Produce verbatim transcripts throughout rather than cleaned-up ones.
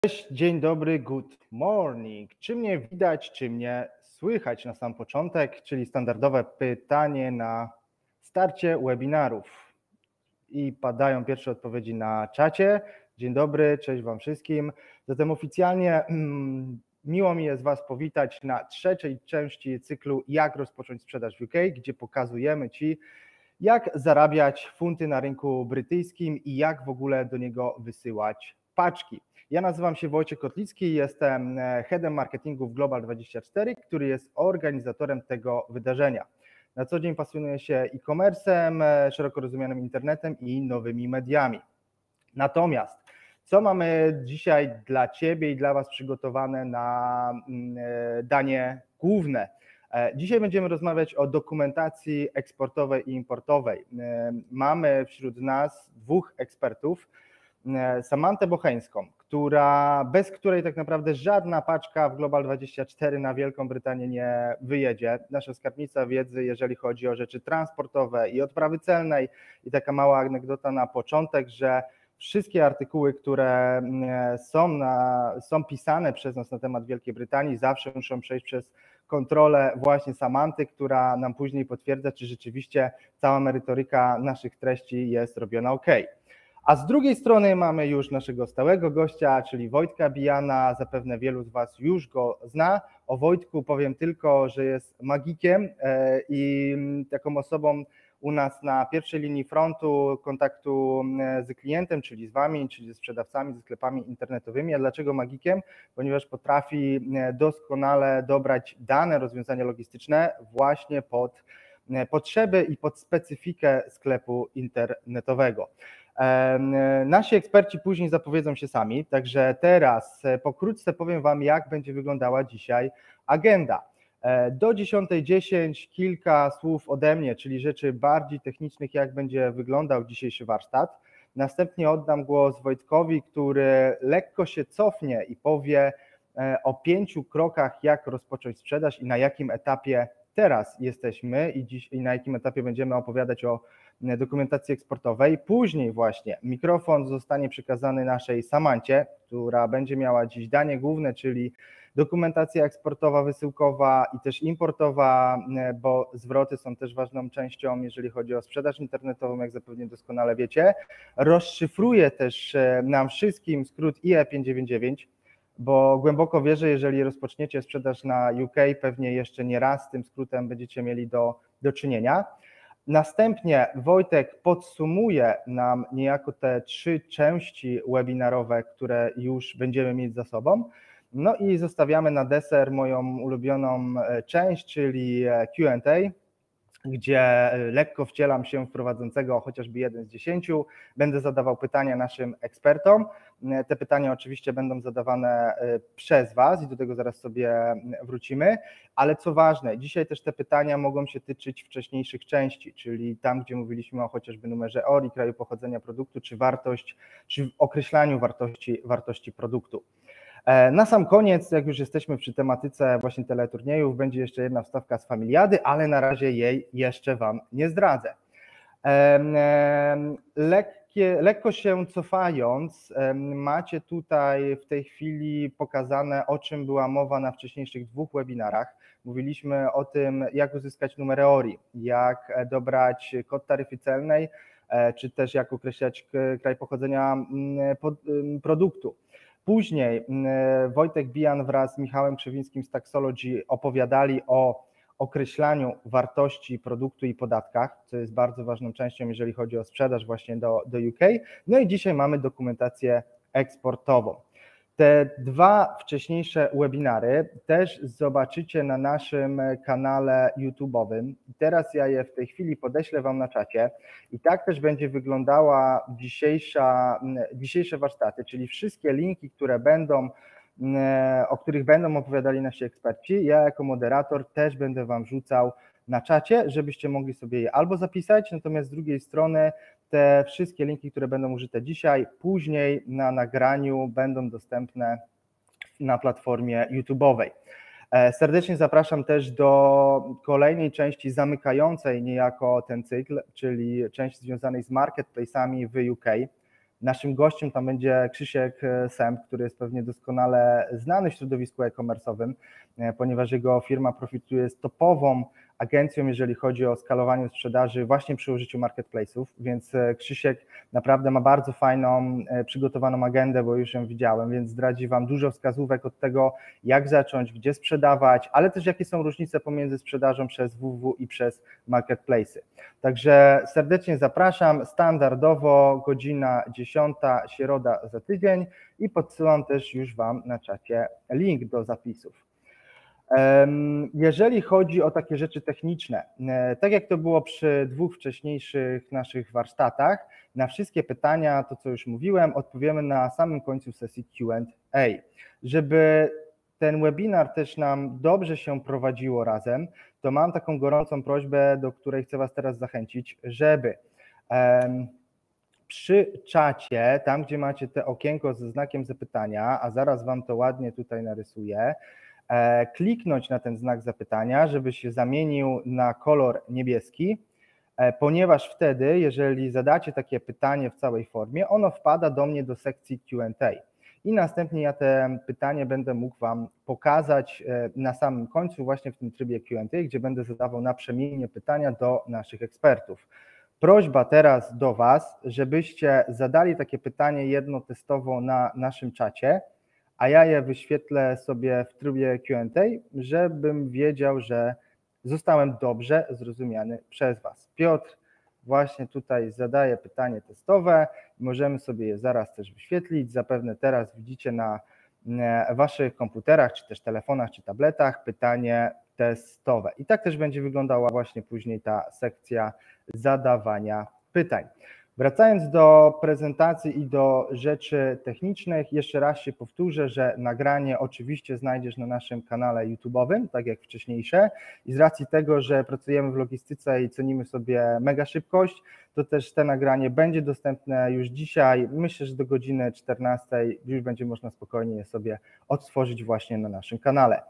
Cześć, dzień dobry, good morning. Czy mnie widać, czy mnie słychać na sam początek, czyli standardowe pytanie na starcie webinarów. I padają pierwsze odpowiedzi na czacie. Dzień dobry, cześć Wam wszystkim. Zatem oficjalnie mm, miło mi jest Was powitać na trzeciej części cyklu Jak rozpocząć sprzedaż w U K, gdzie pokazujemy Ci, jak zarabiać funty na rynku brytyjskim i jak w ogóle do niego wysyłać paczki. Ja nazywam się Wojciech Kotlicki, jestem headem marketingu w Global dwadzieścia cztery, który jest organizatorem tego wydarzenia. Na co dzień pasjonuję się e-commerce'em, szeroko rozumianym internetem i nowymi mediami. Natomiast co mamy dzisiaj dla Ciebie i dla Was przygotowane na danie główne? Dzisiaj będziemy rozmawiać o dokumentacji eksportowej i importowej. Mamy wśród nas dwóch ekspertów, Samantę Bocheńską, która, bez której tak naprawdę żadna paczka w Global dwadzieścia cztery na Wielką Brytanię nie wyjedzie. Nasza skarbnica wiedzy, jeżeli chodzi o rzeczy transportowe i odprawy celnej. I taka mała anegdota na początek, że wszystkie artykuły, które są, na, są pisane przez nas na temat Wielkiej Brytanii, zawsze muszą przejść przez kontrolę właśnie Samanty, która nam później potwierdza, czy rzeczywiście cała merytoryka naszych treści jest robiona ok. A z drugiej strony mamy już naszego stałego gościa, czyli Wojtka Bijana. Zapewne wielu z Was już go zna. O Wojtku powiem tylko, że jest magikiem i taką osobą u nas na pierwszej linii frontu kontaktu z klientem, czyli z Wami, czyli ze sprzedawcami, ze sklepami internetowymi. A dlaczego magikiem? Ponieważ potrafi doskonale dobrać dane rozwiązania logistyczne właśnie pod potrzeby i pod specyfikę sklepu internetowego. Nasi eksperci później zapowiedzą się sami, także teraz pokrótce powiem Wam, jak będzie wyglądała dzisiaj agenda. Do dziesiątej dziesięć kilka słów ode mnie, czyli rzeczy bardziej technicznych, jak będzie wyglądał dzisiejszy warsztat. Następnie oddam głos Wojtkowi, który lekko się cofnie i powie o pięciu krokach, jak rozpocząć sprzedaż i na jakim etapie teraz jesteśmy i, dziś, i na jakim etapie będziemy opowiadać o dokumentacji eksportowej. Później właśnie mikrofon zostanie przekazany naszej Samancie, która będzie miała dziś danie główne, czyli dokumentacja eksportowa, wysyłkowa i też importowa, bo zwroty są też ważną częścią, jeżeli chodzi o sprzedaż internetową, jak zapewne doskonale wiecie. Rozszyfruje też nam wszystkim skrót I E pięćset dziewięćdziesiąt dziewięć, bo głęboko wierzę, jeżeli rozpoczniecie sprzedaż na U K, pewnie jeszcze nie raz z tym skrótem będziecie mieli do, do czynienia. Następnie Wojtek podsumuje nam niejako te trzy części webinarowe, które już będziemy mieć za sobą. No i zostawiamy na deser moją ulubioną część, czyli Q and A, gdzie lekko wcielam się w prowadzącego, chociażby jeden z dziesięciu. Będę zadawał pytania naszym ekspertom. Te pytania oczywiście będą zadawane przez Was i do tego zaraz sobie wrócimy, ale co ważne, dzisiaj też te pytania mogą się tyczyć wcześniejszych części, czyli tam, gdzie mówiliśmy o chociażby numerze O R I, kraju pochodzenia produktu, czy wartość, czy określaniu wartości, wartości produktu. Na sam koniec, jak już jesteśmy przy tematyce właśnie teleturniejów, będzie jeszcze jedna wstawka z Familiady, ale na razie jej jeszcze Wam nie zdradzę. Lekkie, lekko się cofając, macie tutaj w tej chwili pokazane, o czym była mowa na wcześniejszych dwóch webinarach. Mówiliśmy o tym, jak uzyskać numery O R I, jak dobrać kod taryfy celnej, czy też jak określać kraj pochodzenia produktu. Później Wojtek Bijan wraz z Michałem Krzewińskim z Taxology opowiadali o określaniu wartości produktu i podatkach, co jest bardzo ważną częścią, jeżeli chodzi o sprzedaż właśnie do, do U K. No i dzisiaj mamy dokumentację eksportową. Te dwa wcześniejsze webinary też zobaczycie na naszym kanale YouTube'owym. Teraz ja je w tej chwili podeślę Wam na czacie i tak też będzie wyglądała dzisiejsza, dzisiejsze warsztaty, czyli wszystkie linki, które będą, o których będą opowiadali nasi eksperci. Ja jako moderator też będę Wam wrzucał na czacie, żebyście mogli sobie je albo zapisać, natomiast z drugiej strony te wszystkie linki, które będą użyte dzisiaj, później na nagraniu będą dostępne na platformie YouTube'owej. Serdecznie zapraszam też do kolejnej części zamykającej niejako ten cykl, czyli części związanej z marketplace'ami w U K. Naszym gościem tam będzie Krzysiek Sęp, który jest pewnie doskonale znany w środowisku e-commerce'owym, ponieważ jego firma Profituje jest topową agencją, jeżeli chodzi o skalowanie sprzedaży właśnie przy użyciu marketplace'ów, więc Krzysiek naprawdę ma bardzo fajną, przygotowaną agendę, bo już ją widziałem, więc zdradzi Wam dużo wskazówek od tego, jak zacząć, gdzie sprzedawać, ale też jakie są różnice pomiędzy sprzedażą przez W W i przez marketplace'y. Także serdecznie zapraszam, standardowo godzina dziesiąta, środa za tydzień i podsyłam też już Wam na czacie link do zapisów. Jeżeli chodzi o takie rzeczy techniczne, tak jak to było przy dwóch wcześniejszych naszych warsztatach, na wszystkie pytania, to co już mówiłem, odpowiemy na samym końcu sesji Q and A. Żeby ten webinar też nam dobrze się prowadziło razem, to mam taką gorącą prośbę, do której chcę Was teraz zachęcić, żeby um, przy czacie, tam gdzie macie te okienko ze znakiem zapytania, a zaraz Wam to ładnie tutaj narysuję, kliknąć na ten znak zapytania, żeby się zamienił na kolor niebieski, ponieważ wtedy, jeżeli zadacie takie pytanie w całej formie, ono wpada do mnie do sekcji Q and A i następnie ja te pytanie będę mógł Wam pokazać na samym końcu właśnie w tym trybie Q and A, gdzie będę zadawał naprzemiennie pytania do naszych ekspertów. Prośba teraz do Was, żebyście zadali takie pytanie jedno testowo na naszym czacie, a ja je wyświetlę sobie w trybie Q and A, żebym wiedział, że zostałem dobrze zrozumiany przez Was. Piotr właśnie tutaj zadaje pytanie testowe, możemy sobie je zaraz też wyświetlić, zapewne teraz widzicie na Waszych komputerach, czy też telefonach, czy tabletach pytanie testowe. I tak też będzie wyglądała właśnie później ta sekcja zadawania pytań. Wracając do prezentacji i do rzeczy technicznych, jeszcze raz się powtórzę, że nagranie oczywiście znajdziesz na naszym kanale YouTube'owym, tak jak wcześniejsze, i z racji tego, że pracujemy w logistyce i cenimy sobie mega szybkość, to też te nagranie będzie dostępne już dzisiaj, myślę, że do godziny czternastej już będzie można spokojnie je sobie odtworzyć właśnie na naszym kanale.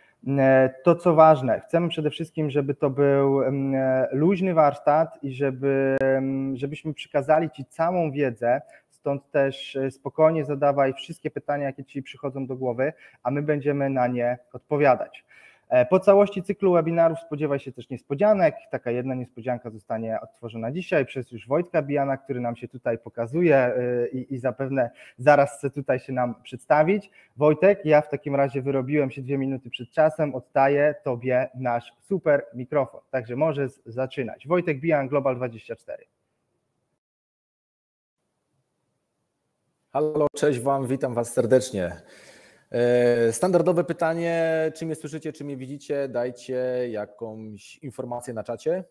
To co ważne, chcemy przede wszystkim, żeby to był luźny warsztat i żeby, żebyśmy przekazali Ci całą wiedzę, stąd też spokojnie zadawaj wszystkie pytania, jakie Ci przychodzą do głowy, a my będziemy na nie odpowiadać. Po całości cyklu webinarów spodziewaj się też niespodzianek. Taka jedna niespodzianka zostanie odtworzona dzisiaj przez już Wojtka Bijana, który nam się tutaj pokazuje i, i zapewne zaraz chce tutaj się nam przedstawić. Wojtek, ja w takim razie wyrobiłem się dwie minuty przed czasem, oddaję Tobie nasz super mikrofon, także możesz zaczynać. Wojtek Bijan, Global dwadzieścia cztery. Halo, cześć Wam, witam Was serdecznie. Standardowe pytanie, czy mnie słyszycie, czy mnie widzicie, dajcie jakąś informację na czacie.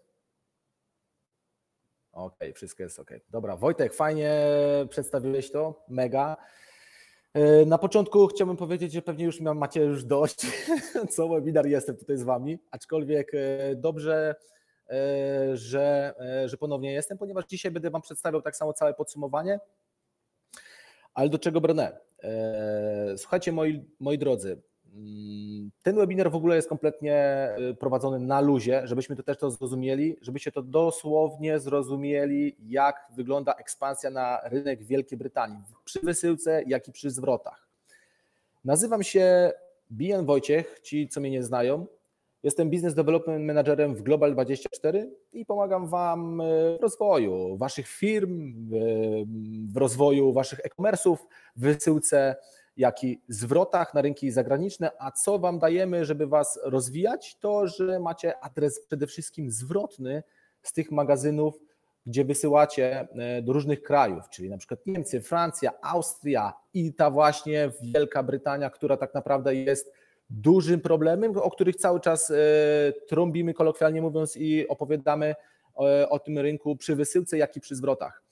Ok, wszystko jest ok. Dobra, Wojtek, fajnie przedstawiłeś to, mega. Na początku chciałbym powiedzieć, że pewnie już macie już dość, co webinar jestem tutaj z Wami, aczkolwiek dobrze, że, że ponownie jestem, ponieważ dzisiaj będę Wam przedstawiał tak samo całe podsumowanie. Ale do czego brnę? Słuchajcie, moi, moi drodzy, ten webinar w ogóle jest kompletnie prowadzony na luzie, żebyśmy to też to zrozumieli, żebyście to dosłownie zrozumieli, jak wygląda ekspansja na rynek Wielkiej Brytanii, przy wysyłce, jak i przy zwrotach. Nazywam się Bijan Wojciech, ci co mnie nie znają. Jestem Business Development Managerem w Global dwadzieścia cztery i pomagam Wam w rozwoju Waszych firm, w rozwoju Waszych e-commerce'ów, w wysyłce, jak i zwrotach na rynki zagraniczne. A co Wam dajemy, żeby Was rozwijać? To, że macie adres przede wszystkim zwrotny z tych magazynów, gdzie wysyłacie do różnych krajów, czyli na przykład Niemcy, Francja, Austria i ta właśnie Wielka Brytania, która tak naprawdę jest dużym problemem, o których cały czas trąbimy, kolokwialnie mówiąc, i opowiadamy o, o tym rynku przy wysyłce, jak i przy zwrotach.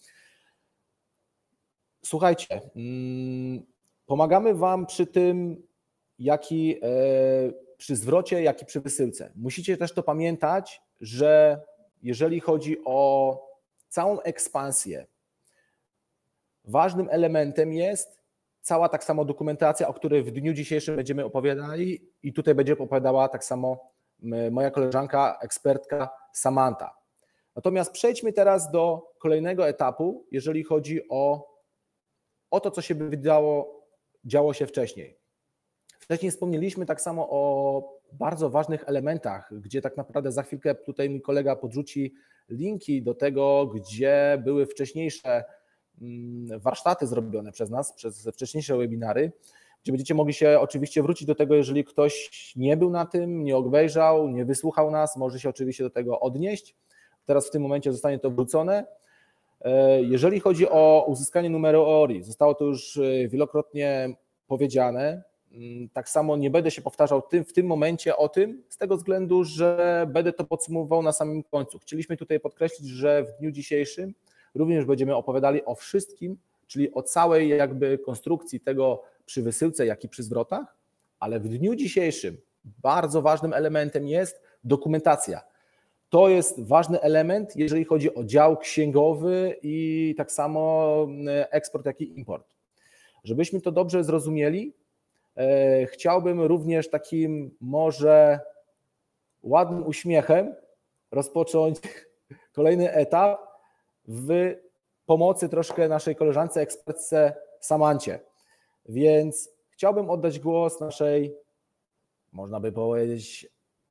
Słuchajcie, pomagamy Wam przy tym, jak i przy zwrocie, jak i przy wysyłce. Musicie też to pamiętać, że jeżeli chodzi o całą ekspansję, ważnym elementem jest cała tak samo dokumentacja, o której w dniu dzisiejszym będziemy opowiadali, i tutaj będzie opowiadała tak samo moja koleżanka, ekspertka Samantha. Natomiast przejdźmy teraz do kolejnego etapu, jeżeli chodzi o o to, co się by wydało, działo się wcześniej. Wcześniej wspomnieliśmy tak samo o bardzo ważnych elementach, gdzie tak naprawdę za chwilkę tutaj mój kolega podrzuci linki do tego, gdzie były wcześniejsze warsztaty zrobione przez nas, przez wcześniejsze webinary, gdzie będziecie mogli się oczywiście wrócić do tego, jeżeli ktoś nie był na tym, nie obejrzał, nie wysłuchał nas, może się oczywiście do tego odnieść. Teraz w tym momencie zostanie to wrócone. Jeżeli chodzi o uzyskanie numeru O R I, zostało to już wielokrotnie powiedziane. Tak samo nie będę się powtarzał tym, w tym momencie o tym, z tego względu, że będę to podsumowywał na samym końcu. Chcieliśmy tutaj podkreślić, że w dniu dzisiejszym również będziemy opowiadali o wszystkim, czyli o całej jakby konstrukcji tego przy wysyłce, jak i przy zwrotach, ale w dniu dzisiejszym bardzo ważnym elementem jest dokumentacja. To jest ważny element, jeżeli chodzi o dział księgowy i tak samo eksport, jak i import. Żebyśmy to dobrze zrozumieli, chciałbym również takim może ładnym uśmiechem rozpocząć kolejny etap w pomocy troszkę naszej koleżance, ekspertce Samancie. Więc chciałbym oddać głos naszej, można by powiedzieć,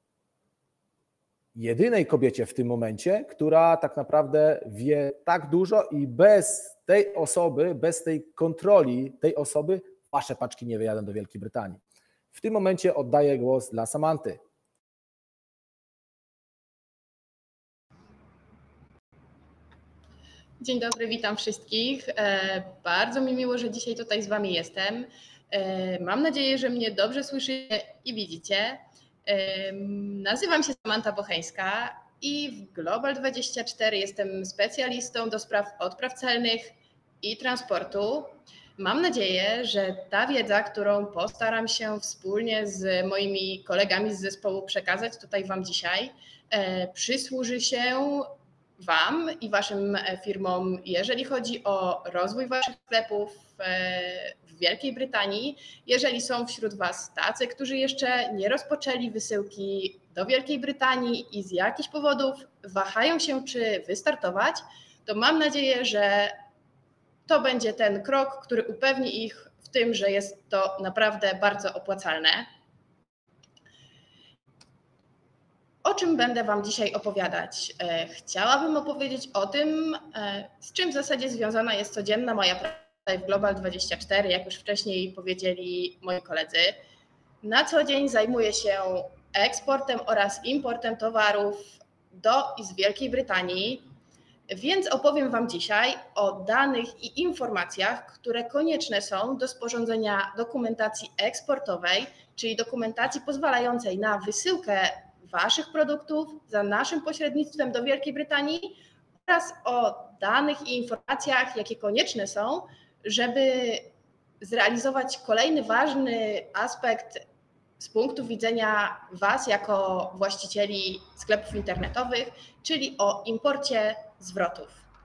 jedynej kobiecie w tym momencie, która tak naprawdę wie tak dużo i bez tej osoby, bez tej kontroli tej osoby wasze paczki nie wyjadą do Wielkiej Brytanii. W tym momencie oddaję głos dla Samanty. Dzień dobry, witam wszystkich. Bardzo mi miło, że dzisiaj tutaj z Wami jestem. Mam nadzieję, że mnie dobrze słyszycie i widzicie. Nazywam się Samanta Bocheńska i w Global dwadzieścia cztery jestem specjalistą do spraw odpraw celnych i transportu. Mam nadzieję, że ta wiedza, którą postaram się wspólnie z moimi kolegami z zespołu przekazać tutaj Wam dzisiaj, przysłuży się Wam i Waszym firmom, jeżeli chodzi o rozwój Waszych sklepów w Wielkiej Brytanii. Jeżeli są wśród Was tacy, którzy jeszcze nie rozpoczęli wysyłki do Wielkiej Brytanii i z jakichś powodów wahają się, czy wystartować, to mam nadzieję, że to będzie ten krok, który upewni ich w tym, że jest to naprawdę bardzo opłacalne. O czym będę Wam dzisiaj opowiadać? Chciałabym opowiedzieć o tym, z czym w zasadzie związana jest codzienna moja praca w Global dwadzieścia cztery, jak już wcześniej powiedzieli moi koledzy. Na co dzień zajmuję się eksportem oraz importem towarów do i z Wielkiej Brytanii, więc opowiem Wam dzisiaj o danych i informacjach, które konieczne są do sporządzenia dokumentacji eksportowej, czyli dokumentacji pozwalającej na wysyłkę Waszych produktów za naszym pośrednictwem do Wielkiej Brytanii oraz o danych i informacjach, jakie konieczne są, żeby zrealizować kolejny ważny aspekt z punktu widzenia Was jako właścicieli sklepów internetowych, czyli o imporcie zwrotów.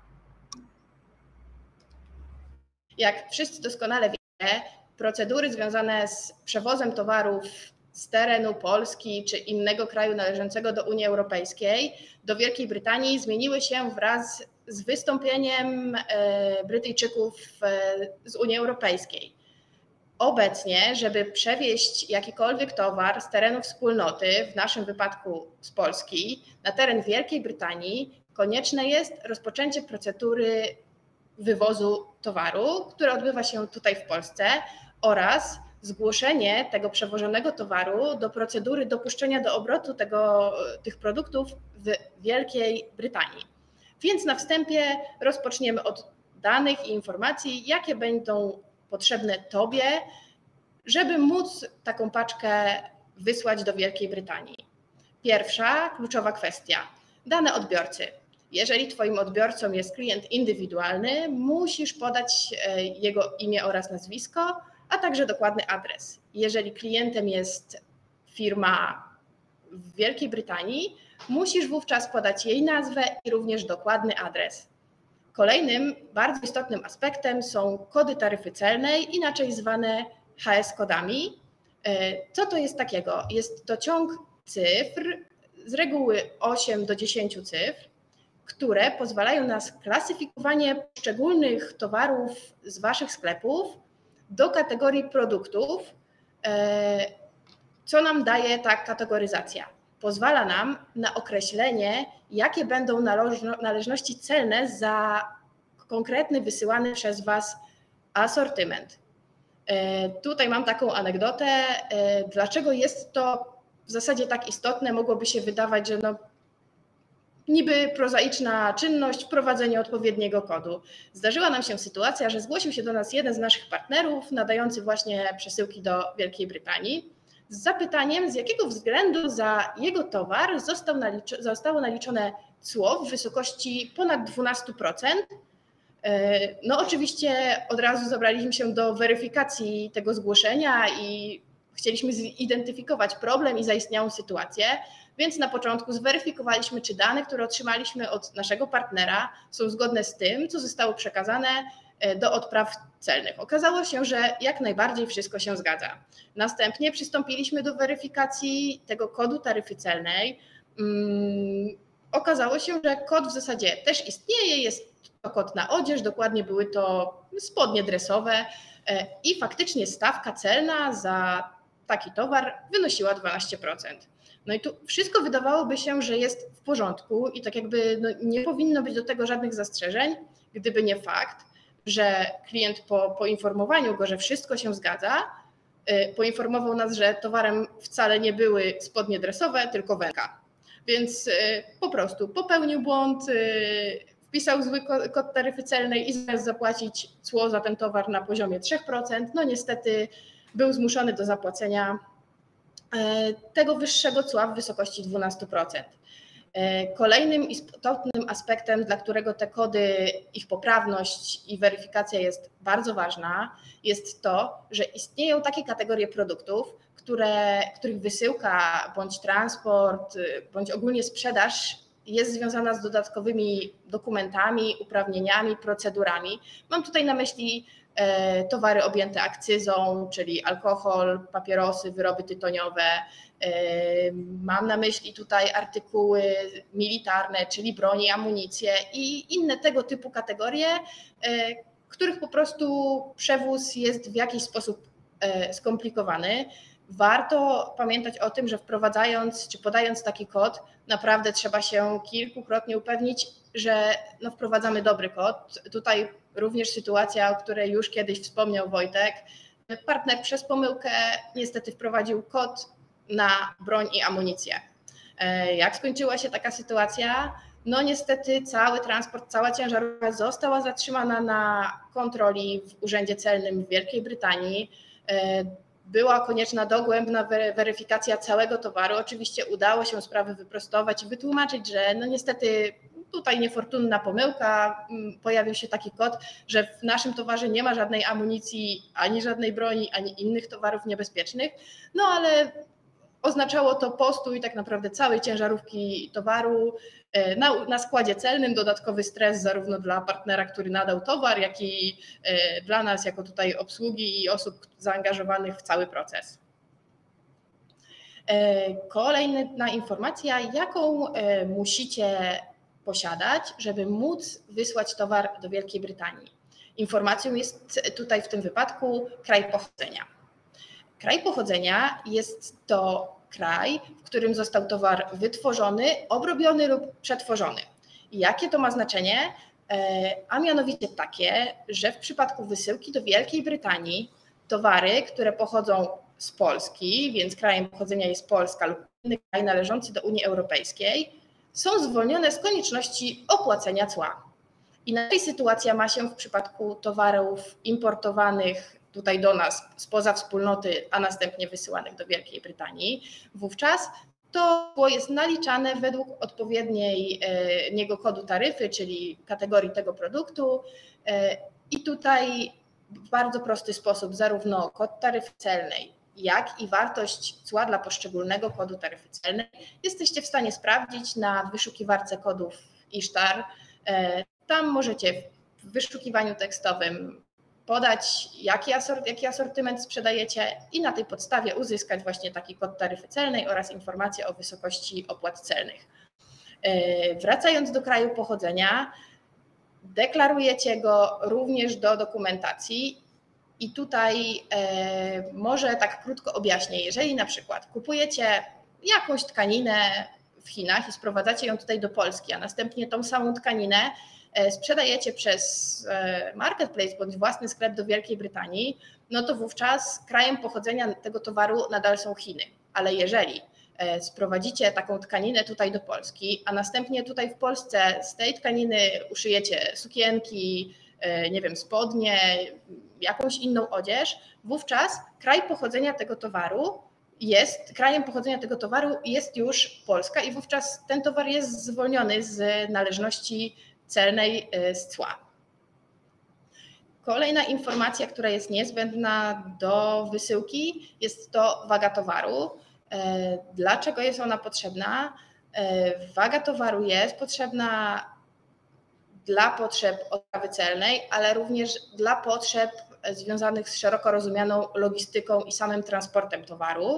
Jak wszyscy doskonale wiecie, procedury związane z przewozem towarów z terenu Polski czy innego kraju należącego do Unii Europejskiej do Wielkiej Brytanii zmieniły się wraz z wystąpieniem Brytyjczyków z Unii Europejskiej. Obecnie, żeby przewieźć jakikolwiek towar z terenu wspólnoty, w naszym wypadku z Polski, na teren Wielkiej Brytanii, konieczne jest rozpoczęcie procedury wywozu towaru, która odbywa się tutaj w Polsce, oraz zgłoszenie tego przewożonego towaru do procedury dopuszczenia do obrotu tego, tych produktów w Wielkiej Brytanii. Więc na wstępie rozpoczniemy od danych i informacji, jakie będą potrzebne Tobie, żeby móc taką paczkę wysłać do Wielkiej Brytanii. Pierwsza kluczowa kwestia. Dane odbiorcy. Jeżeli Twoim odbiorcą jest klient indywidualny, musisz podać jego imię oraz nazwisko, a także dokładny adres. Jeżeli klientem jest firma w Wielkiej Brytanii, musisz wówczas podać jej nazwę i również dokładny adres. Kolejnym bardzo istotnym aspektem są kody taryfy celnej, inaczej zwane H S kodami. Co to jest takiego? Jest to ciąg cyfr, z reguły osiem do dziesięciu cyfr, które pozwalają na sklasyfikowanie poszczególnych towarów z Waszych sklepów do kategorii produktów. Co nam daje ta kategoryzacja? Pozwala nam na określenie, jakie będą należności celne za konkretny wysyłany przez Was asortyment. Tutaj mam taką anegdotę, dlaczego jest to w zasadzie tak istotne. Mogłoby się wydawać, że no, niby prozaiczna czynność, wprowadzenie odpowiedniego kodu. Zdarzyła nam się sytuacja, że zgłosił się do nas jeden z naszych partnerów nadający właśnie przesyłki do Wielkiej Brytanii z zapytaniem, z jakiego względu za jego towar został naliczo- zostało naliczone cło w wysokości ponad dwanaście procent. No oczywiście od razu zabraliśmy się do weryfikacji tego zgłoszenia i chcieliśmy zidentyfikować problem i zaistniałą sytuację, więc na początku zweryfikowaliśmy, czy dane, które otrzymaliśmy od naszego partnera, są zgodne z tym, co zostało przekazane do odpraw celnych. Okazało się, że jak najbardziej wszystko się zgadza. Następnie przystąpiliśmy do weryfikacji tego kodu taryfy celnej. Okazało się, że kod w zasadzie też istnieje, jest to kod na odzież, dokładnie były to spodnie dresowe i faktycznie stawka celna za taki towar wynosiła dwanaście procent. No i tu wszystko wydawałoby się, że jest w porządku i tak jakby no nie powinno być do tego żadnych zastrzeżeń, gdyby nie fakt, że klient po poinformowaniu go, że wszystko się zgadza, poinformował nas, że towarem wcale nie były spodnie dresowe, tylko wędka. Więc po prostu popełnił błąd, wpisał zły kod taryfy celnej i zamiast zapłacić cło za ten towar na poziomie trzy procent, no niestety był zmuszony do zapłacenia tego wyższego cła w wysokości dwanaście procent. Kolejnym istotnym aspektem, dla którego te kody, ich poprawność i weryfikacja jest bardzo ważna, jest to, że istnieją takie kategorie produktów, które, których wysyłka bądź transport, bądź ogólnie sprzedaż jest związana z dodatkowymi dokumentami, uprawnieniami, procedurami. Mam tutaj na myśli towary objęte akcyzą, czyli alkohol, papierosy, wyroby tytoniowe. Mam na myśli tutaj artykuły militarne, czyli broni, amunicje i inne tego typu kategorie, których po prostu przewóz jest w jakiś sposób skomplikowany. Warto pamiętać o tym, że wprowadzając czy podając taki kod, naprawdę trzeba się kilkukrotnie upewnić, że no wprowadzamy dobry kod. Tutaj również sytuacja, o której już kiedyś wspomniał Wojtek. Partner przez pomyłkę niestety wprowadził kod na broń i amunicję. Jak skończyła się taka sytuacja? No niestety cały transport, cała ciężarówka została zatrzymana na kontroli w Urzędzie Celnym w Wielkiej Brytanii. Była konieczna dogłębna weryfikacja całego towaru. Oczywiście udało się sprawę wyprostować i wytłumaczyć, że no niestety tutaj niefortunna pomyłka, pojawił się taki kod, że w naszym towarze nie ma żadnej amunicji, ani żadnej broni, ani innych towarów niebezpiecznych, no ale oznaczało to postój tak naprawdę całej ciężarówki towaru na, na składzie celnym, dodatkowy stres zarówno dla partnera, który nadał towar, jak i dla nas jako tutaj obsługi i osób zaangażowanych w cały proces. Kolejna informacja, jaką musicie posiadać, żeby móc wysłać towar do Wielkiej Brytanii. Informacją jest tutaj w tym wypadku kraj pochodzenia. Kraj pochodzenia jest to kraj, w którym został towar wytworzony, obrobiony lub przetworzony. Jakie to ma znaczenie? A mianowicie takie, że w przypadku wysyłki do Wielkiej Brytanii towary, które pochodzą z Polski, więc krajem pochodzenia jest Polska lub inny kraj należący do Unii Europejskiej, są zwolnione z konieczności opłacenia cła. Inaczej sytuacja ma się w przypadku towarów importowanych tutaj do nas spoza wspólnoty, a następnie wysyłanych do Wielkiej Brytanii. Wówczas to cło jest naliczane według odpowiedniego kodu taryfy, czyli kategorii tego produktu. I tutaj w bardzo prosty sposób zarówno kod taryfy celnej, jak i wartość cła dla poszczególnego kodu taryfy celnej jesteście w stanie sprawdzić na wyszukiwarce kodów iShtar. Tam możecie w wyszukiwaniu tekstowym podać, jaki, asort, jaki asortyment sprzedajecie i na tej podstawie uzyskać właśnie taki kod taryfy celnej oraz informacje o wysokości opłat celnych. Wracając do kraju pochodzenia, deklarujecie go również do dokumentacji i tutaj może tak krótko objaśnię. Jeżeli na przykład kupujecie jakąś tkaninę w Chinach i sprowadzacie ją tutaj do Polski, a następnie tą samą tkaninę sprzedajecie przez marketplace bądź własny sklep do Wielkiej Brytanii, no to wówczas krajem pochodzenia tego towaru nadal są Chiny. Ale jeżeli sprowadzicie taką tkaninę tutaj do Polski, a następnie tutaj w Polsce z tej tkaniny uszyjecie sukienki, nie wiem, spodnie, jakąś inną odzież, wówczas kraj pochodzenia tego towaru jest, krajem pochodzenia tego towaru jest już Polska i wówczas ten towar jest zwolniony z należności celnej z cła. Kolejna informacja, która jest niezbędna do wysyłki, jest to waga towaru. Dlaczego jest ona potrzebna? Waga towaru jest potrzebna dla potrzeb odprawy celnej, ale również dla potrzeb związanych z szeroko rozumianą logistyką i samym transportem towaru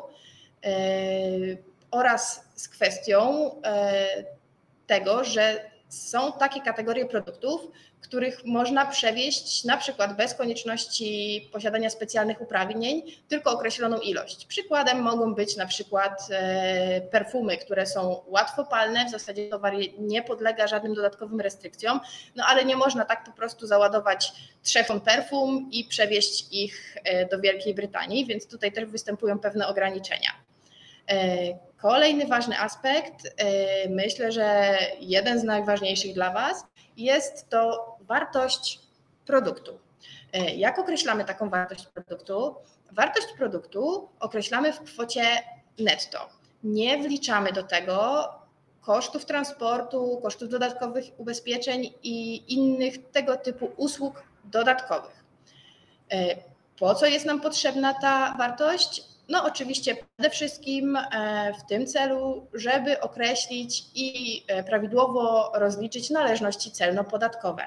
oraz z kwestią tego, że są takie kategorie produktów, których można przewieźć na przykład bez konieczności posiadania specjalnych uprawnień, tylko określoną ilość. Przykładem mogą być na przykład perfumy, które są łatwopalne, w zasadzie towar nie podlega żadnym dodatkowym restrykcjom, no ale nie można tak po prostu załadować trzech ton perfum i przewieźć ich do Wielkiej Brytanii, więc tutaj też występują pewne ograniczenia. Kolejny ważny aspekt, myślę, że jeden z najważniejszych dla Was, jest to wartość produktu. Jak określamy taką wartość produktu? Wartość produktu określamy w kwocie netto. Nie wliczamy do tego kosztów transportu, kosztów dodatkowych ubezpieczeń i innych tego typu usług dodatkowych. Po co jest nam potrzebna ta wartość? No oczywiście przede wszystkim w tym celu, żeby określić i prawidłowo rozliczyć należności celno-podatkowe.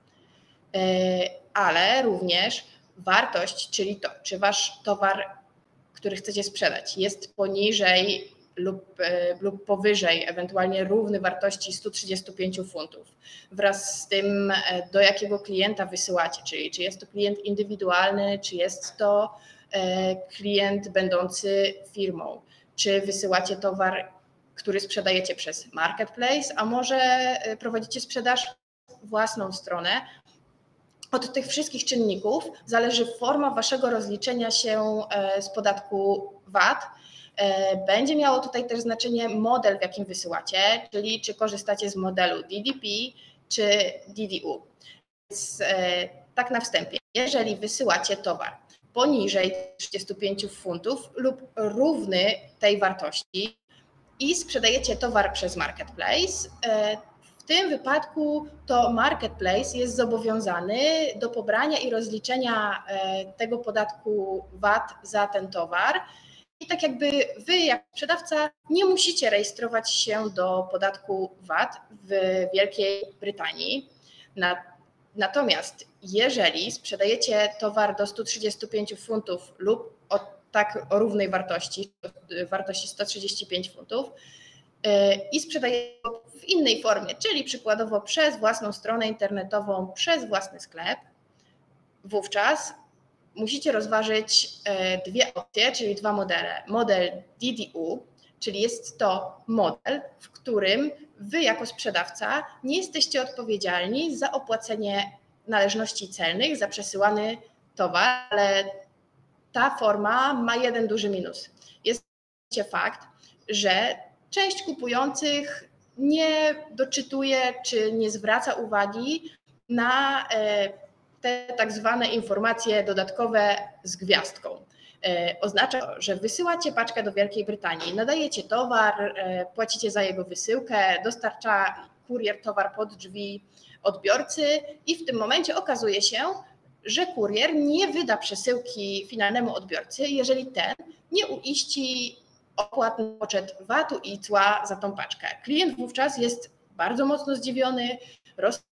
Ale również wartość, czyli to, czy Wasz towar, który chcecie sprzedać, jest poniżej lub, lub powyżej, ewentualnie równy wartości stu trzydziestu pięciu funtów. Wraz z tym, do jakiego klienta wysyłacie, czyli czy jest to klient indywidualny, czy jest to klient będący firmą, czy wysyłacie towar, który sprzedajecie przez marketplace, a może prowadzicie sprzedaż własną stronę. Od tych wszystkich czynników zależy forma Waszego rozliczenia się z podatku V A T. Będzie miało tutaj też znaczenie model, w jakim wysyłacie, czyli czy korzystacie z modelu D D P czy D D U. Więc tak na wstępie, jeżeli wysyłacie towar poniżej trzydziestu pięciu funtów lub równy tej wartości i sprzedajecie towar przez marketplace, w tym wypadku to marketplace jest zobowiązany do pobrania i rozliczenia tego podatku V A T za ten towar i tak jakby Wy jako sprzedawca nie musicie rejestrować się do podatku V A T w Wielkiej Brytanii. Natomiast jeżeli sprzedajecie towar do stu trzydziestu pięciu funtów lub o, tak o równej wartości, wartości sto trzydzieści pięć funtów i sprzedajecie w innej formie, czyli przykładowo przez własną stronę internetową, przez własny sklep, wówczas musicie rozważyć dwie opcje, czyli dwa modele. Model D D U, czyli jest to model, w którym Wy jako sprzedawca nie jesteście odpowiedzialni za opłacenie należności celnych za przesyłany towar, ale ta forma ma jeden duży minus. Jest fakt, że część kupujących nie doczytuje czy nie zwraca uwagi na te tak zwane informacje dodatkowe z gwiazdką. Oznacza to, że wysyłacie paczkę do Wielkiej Brytanii, nadajecie towar, płacicie za jego wysyłkę, dostarcza kurier towar pod drzwi odbiorcy i w tym momencie okazuje się, że kurier nie wyda przesyłki finalnemu odbiorcy, jeżeli ten nie uiści opłat na poczet V A T-u i cła za tą paczkę. Klient wówczas jest bardzo mocno zdziwiony,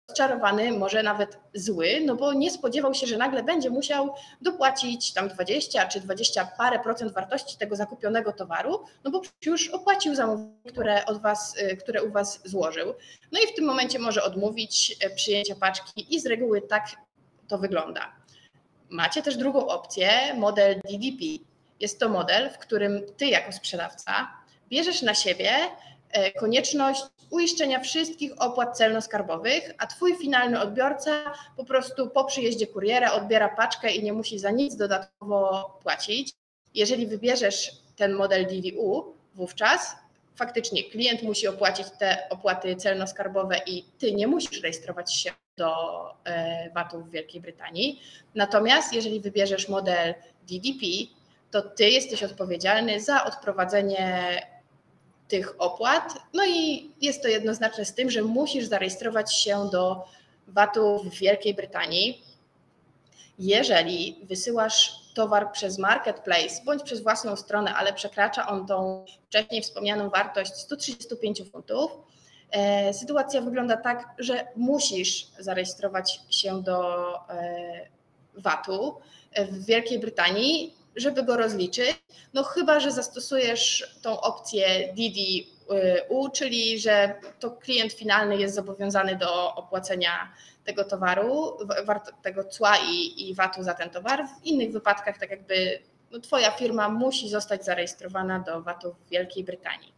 rozczarowany, może nawet zły, no bo nie spodziewał się, że nagle będzie musiał dopłacić tam dwadzieścia czy dwadzieścia parę procent wartości tego zakupionego towaru, no bo już opłacił zamówienie, które od was, które u was złożył. No i w tym momencie może odmówić przyjęcia paczki i z reguły tak to wygląda. Macie też drugą opcję, model D D P. Jest to model, w którym ty jako sprzedawca bierzesz na siebie konieczność uiszczenia wszystkich opłat celno-skarbowych, a twój finalny odbiorca po prostu po przyjeździe kuriera odbiera paczkę i nie musi za nic dodatkowo płacić. Jeżeli wybierzesz ten model D D U, wówczas faktycznie klient musi opłacić te opłaty celno-skarbowe i ty nie musisz rejestrować się do V A T-u w Wielkiej Brytanii. Natomiast jeżeli wybierzesz model D D P, to ty jesteś odpowiedzialny za odprowadzenie tych opłat. No i jest to jednoznaczne z tym, że musisz zarejestrować się do V A T-u w Wielkiej Brytanii. Jeżeli wysyłasz towar przez marketplace bądź przez własną stronę, ale przekracza on tą wcześniej wspomnianą wartość sto trzydzieści pięć funtów, e, sytuacja wygląda tak, że musisz zarejestrować się do e, V A T-u w Wielkiej Brytanii, żeby go rozliczyć, no chyba że zastosujesz tą opcję D D U, czyli że to klient finalny jest zobowiązany do opłacenia tego towaru, tego cła i, i V A T-u za ten towar. W innych wypadkach tak jakby no, twoja firma musi zostać zarejestrowana do V A T-u w Wielkiej Brytanii.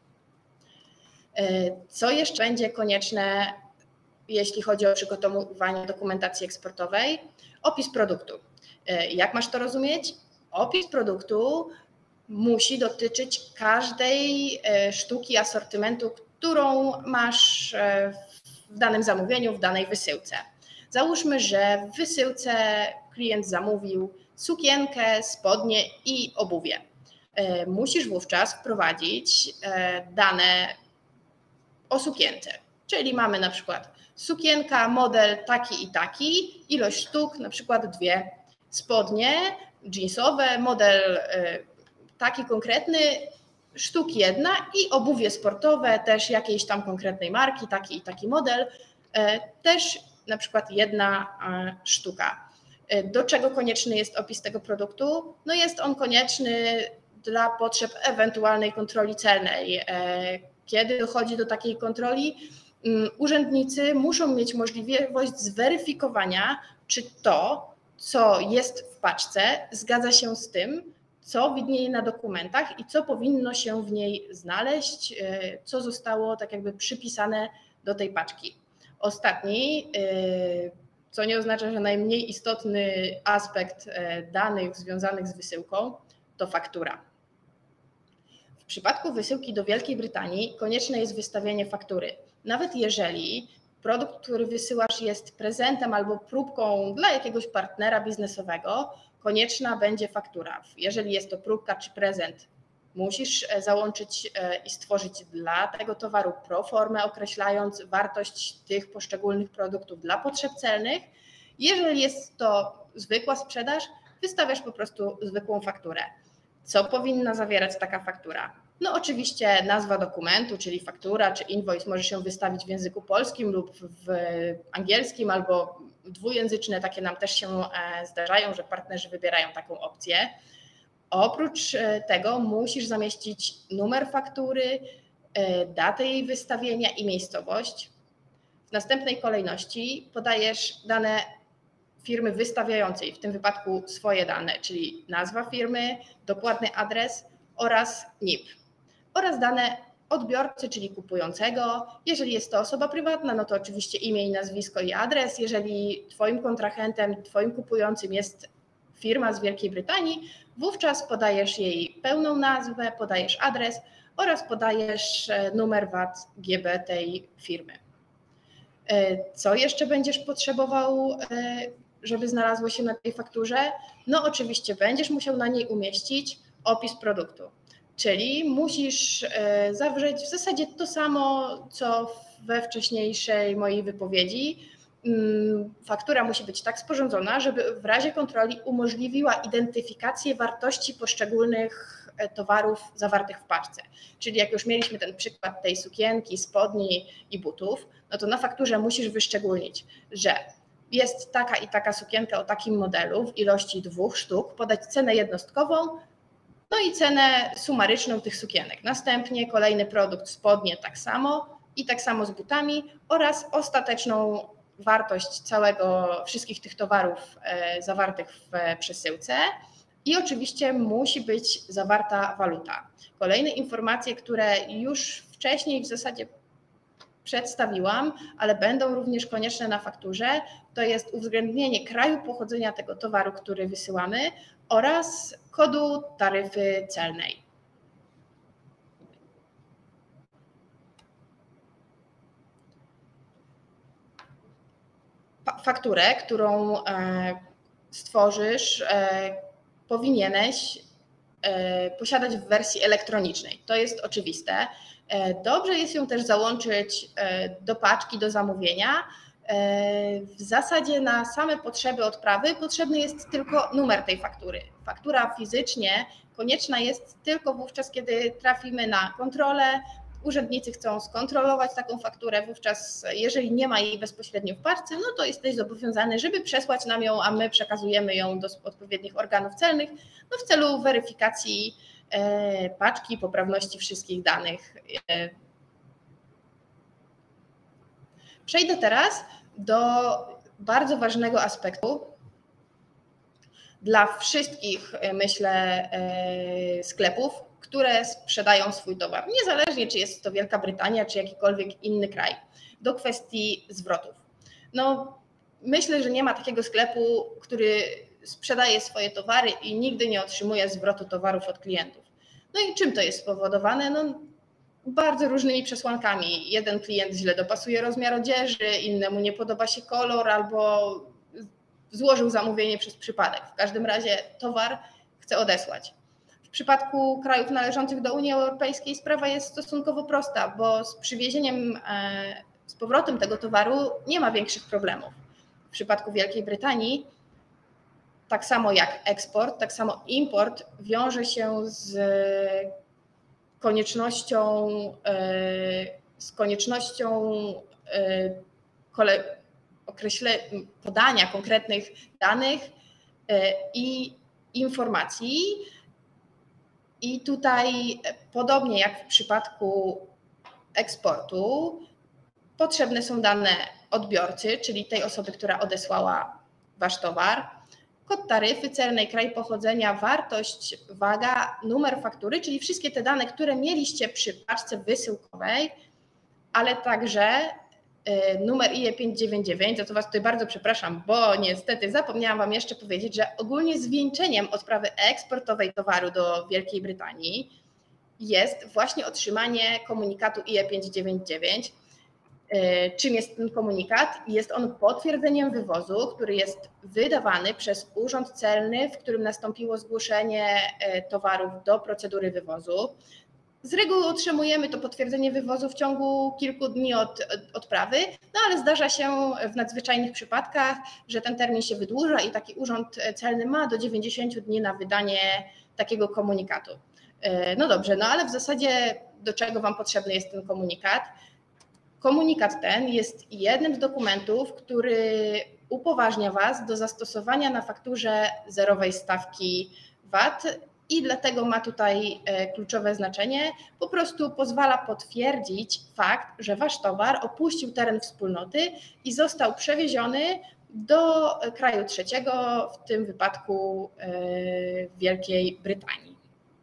Co jeszcze będzie konieczne, jeśli chodzi o przygotowywanie dokumentacji eksportowej? Opis produktu. Jak masz to rozumieć? Opis produktu musi dotyczyć każdej sztuki asortymentu, którą masz w danym zamówieniu, w danej wysyłce. Załóżmy, że w wysyłce klient zamówił sukienkę, spodnie i obuwie. Musisz wówczas wprowadzić dane o sukience, czyli mamy na przykład sukienka, model taki i taki, ilość sztuk, na przykład dwie, spodnie jeansowe, model taki konkretny, sztuk jedna i obuwie sportowe też jakiejś tam konkretnej marki, taki i taki model, też na przykład jedna sztuka. Do czego konieczny jest opis tego produktu? No jest on konieczny dla potrzeb ewentualnej kontroli celnej. Kiedy dochodzi do takiej kontroli, urzędnicy muszą mieć możliwość zweryfikowania, czy to, co jest w paczce, zgadza się z tym, co widnieje na dokumentach i co powinno się w niej znaleźć, co zostało tak jakby przypisane do tej paczki. Ostatni, co nie oznacza, że najmniej istotny aspekt danych związanych z wysyłką, to faktura. W przypadku wysyłki do Wielkiej Brytanii konieczne jest wystawienie faktury. Nawet jeżeli produkt, który wysyłasz, jest prezentem albo próbką dla jakiegoś partnera biznesowego, konieczna będzie faktura. Jeżeli jest to próbka czy prezent, musisz załączyć i stworzyć dla tego towaru proformę, określając wartość tych poszczególnych produktów dla potrzeb celnych. Jeżeli jest to zwykła sprzedaż, wystawiasz po prostu zwykłą fakturę. Co powinna zawierać taka faktura? No oczywiście nazwa dokumentu, czyli faktura czy invoice może się wystawić w języku polskim lub w angielskim albo dwujęzyczne, takie nam też się zdarzają, że partnerzy wybierają taką opcję. Oprócz tego musisz zamieścić numer faktury, datę jej wystawienia i miejscowość. W następnej kolejności podajesz dane firmy wystawiającej, w tym wypadku swoje dane, czyli nazwa firmy, dokładny adres oraz N I P. Oraz dane odbiorcy, czyli kupującego. Jeżeli jest to osoba prywatna, no to oczywiście imię i nazwisko i adres. Jeżeli twoim kontrahentem, twoim kupującym jest firma z Wielkiej Brytanii, wówczas podajesz jej pełną nazwę, podajesz adres oraz podajesz numer V A T G B tej firmy. Co jeszcze będziesz potrzebował, żeby znalazło się na tej fakturze? No oczywiście będziesz musiał na niej umieścić opis produktu. Czyli musisz zawrzeć w zasadzie to samo, co we wcześniejszej mojej wypowiedzi. Faktura musi być tak sporządzona, żeby w razie kontroli umożliwiła identyfikację wartości poszczególnych towarów zawartych w paczce. Czyli jak już mieliśmy ten przykład tej sukienki, spodni i butów, no to na fakturze musisz wyszczególnić, że jest taka i taka sukienka o takim modelu w ilości dwóch sztuk, podać cenę jednostkową, no i cenę sumaryczną tych sukienek. Następnie kolejny produkt, spodnie tak samo i tak samo z butami oraz ostateczną wartość całego, wszystkich tych towarów zawartych w przesyłce i oczywiście musi być zawarta waluta. Kolejne informacje, które już wcześniej w zasadzie przedstawiłam, ale będą również konieczne na fakturze, to jest uwzględnienie kraju pochodzenia tego towaru, który wysyłamy oraz kodu taryfy celnej. Fakturę, którą stworzysz, powinieneś posiadać w wersji elektronicznej. To jest oczywiste. Dobrze jest ją też załączyć do paczki, do zamówienia. W zasadzie na same potrzeby odprawy potrzebny jest tylko numer tej faktury. Faktura fizycznie konieczna jest tylko wówczas, kiedy trafimy na kontrolę, urzędnicy chcą skontrolować taką fakturę, wówczas jeżeli nie ma jej bezpośrednio w paczce, no to jesteś zobowiązany, żeby przesłać nam ją, a my przekazujemy ją do odpowiednich organów celnych no w celu weryfikacji paczki, poprawności wszystkich danych. Przejdę teraz do bardzo ważnego aspektu dla wszystkich, myślę, sklepów, które sprzedają swój towar, niezależnie czy jest to Wielka Brytania, czy jakikolwiek inny kraj, do kwestii zwrotów. No, myślę, że nie ma takiego sklepu, który sprzedaje swoje towary i nigdy nie otrzymuje zwrotu towarów od klientów. No i czym to jest spowodowane? No, bardzo różnymi przesłankami. Jeden klient źle dopasuje rozmiar odzieży, innemu nie podoba się kolor albo złożył zamówienie przez przypadek. W każdym razie towar chce odesłać. W przypadku krajów należących do Unii Europejskiej sprawa jest stosunkowo prosta, bo z przywiezieniem, z powrotem tego towaru nie ma większych problemów. W przypadku Wielkiej Brytanii, tak samo jak eksport, tak samo import wiąże się z koniecznością, z koniecznością określe, podania konkretnych danych i informacji. I tutaj podobnie jak w przypadku eksportu potrzebne są dane odbiorcy, czyli tej osoby, która odesłała wasz towar, kod taryfy celnej, kraj pochodzenia, wartość, waga, numer faktury, czyli wszystkie te dane, które mieliście przy paczce wysyłkowej, ale także numer I E pięćset dziewięćdziesiąt dziewięć, za co was tutaj bardzo przepraszam, bo niestety zapomniałam wam jeszcze powiedzieć, że ogólnie zwieńczeniem odprawy eksportowej towaru do Wielkiej Brytanii jest właśnie otrzymanie komunikatu I E pięćset dziewięćdziesiąt dziewięć. Czym jest ten komunikat? Jest on potwierdzeniem wywozu, który jest wydawany przez Urząd Celny, w którym nastąpiło zgłoszenie towarów do procedury wywozu. Z reguły otrzymujemy to potwierdzenie wywozu w ciągu kilku dni od odprawy, no ale zdarza się w nadzwyczajnych przypadkach, że ten termin się wydłuża i taki urząd celny ma do dziewięćdziesięciu dni na wydanie takiego komunikatu. No dobrze, no ale w zasadzie do czego wam potrzebny jest ten komunikat? Komunikat ten jest jednym z dokumentów, który upoważnia was do zastosowania na fakturze zerowej stawki V A T i dlatego ma tutaj kluczowe znaczenie. Po prostu pozwala potwierdzić fakt, że wasz towar opuścił teren wspólnoty i został przewieziony do kraju trzeciego, w tym wypadku Wielkiej Brytanii.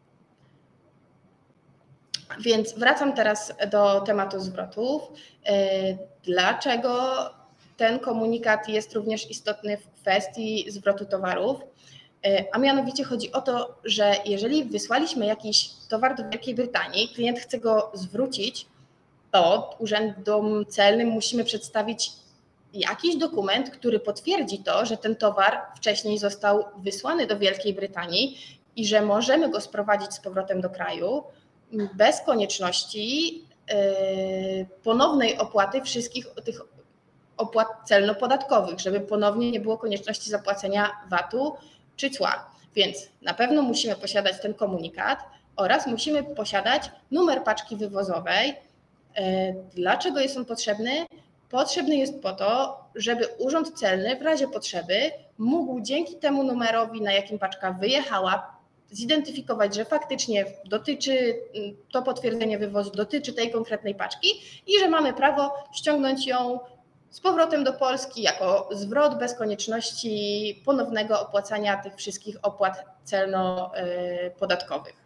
Więc wracam teraz do tematu zwrotów. Dlaczego ten komunikat jest również istotny w kwestii zwrotu towarów? A mianowicie chodzi o to, że jeżeli wysłaliśmy jakiś towar do Wielkiej Brytanii, klient chce go zwrócić, to urzędom celnym musimy przedstawić jakiś dokument, który potwierdzi to, że ten towar wcześniej został wysłany do Wielkiej Brytanii i że możemy go sprowadzić z powrotem do kraju bez konieczności ponownej opłaty wszystkich tych opłat celno-podatkowych, żeby ponownie nie było konieczności zapłacenia V A T-u czy cła. Więc na pewno musimy posiadać ten komunikat oraz musimy posiadać numer paczki wywozowej. Dlaczego jest on potrzebny? Potrzebny jest po to, żeby Urząd Celny w razie potrzeby mógł dzięki temu numerowi, na jakim paczka wyjechała, zidentyfikować, że faktycznie dotyczy to potwierdzenie wywozu, dotyczy tej konkretnej paczki i że mamy prawo ściągnąć ją z powrotem do Polski jako zwrot bez konieczności ponownego opłacania tych wszystkich opłat celno-podatkowych.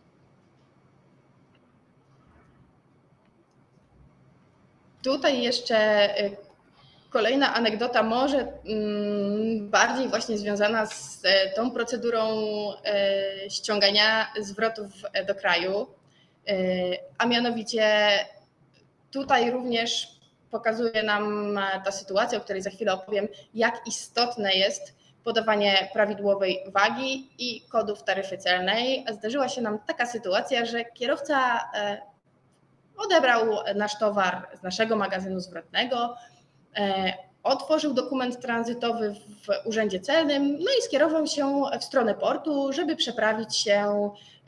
Tutaj jeszcze kolejna anegdota, może bardziej właśnie związana z tą procedurą ściągania zwrotów do kraju, a mianowicie tutaj również pokazuje nam ta sytuacja, o której za chwilę opowiem, jak istotne jest podawanie prawidłowej wagi i kodów taryfy celnej. Zdarzyła się nam taka sytuacja, że kierowca odebrał nasz towar z naszego magazynu zwrotnego, otworzył dokument tranzytowy w Urzędzie Celnym, no i skierował się w stronę portu, żeby przeprawić się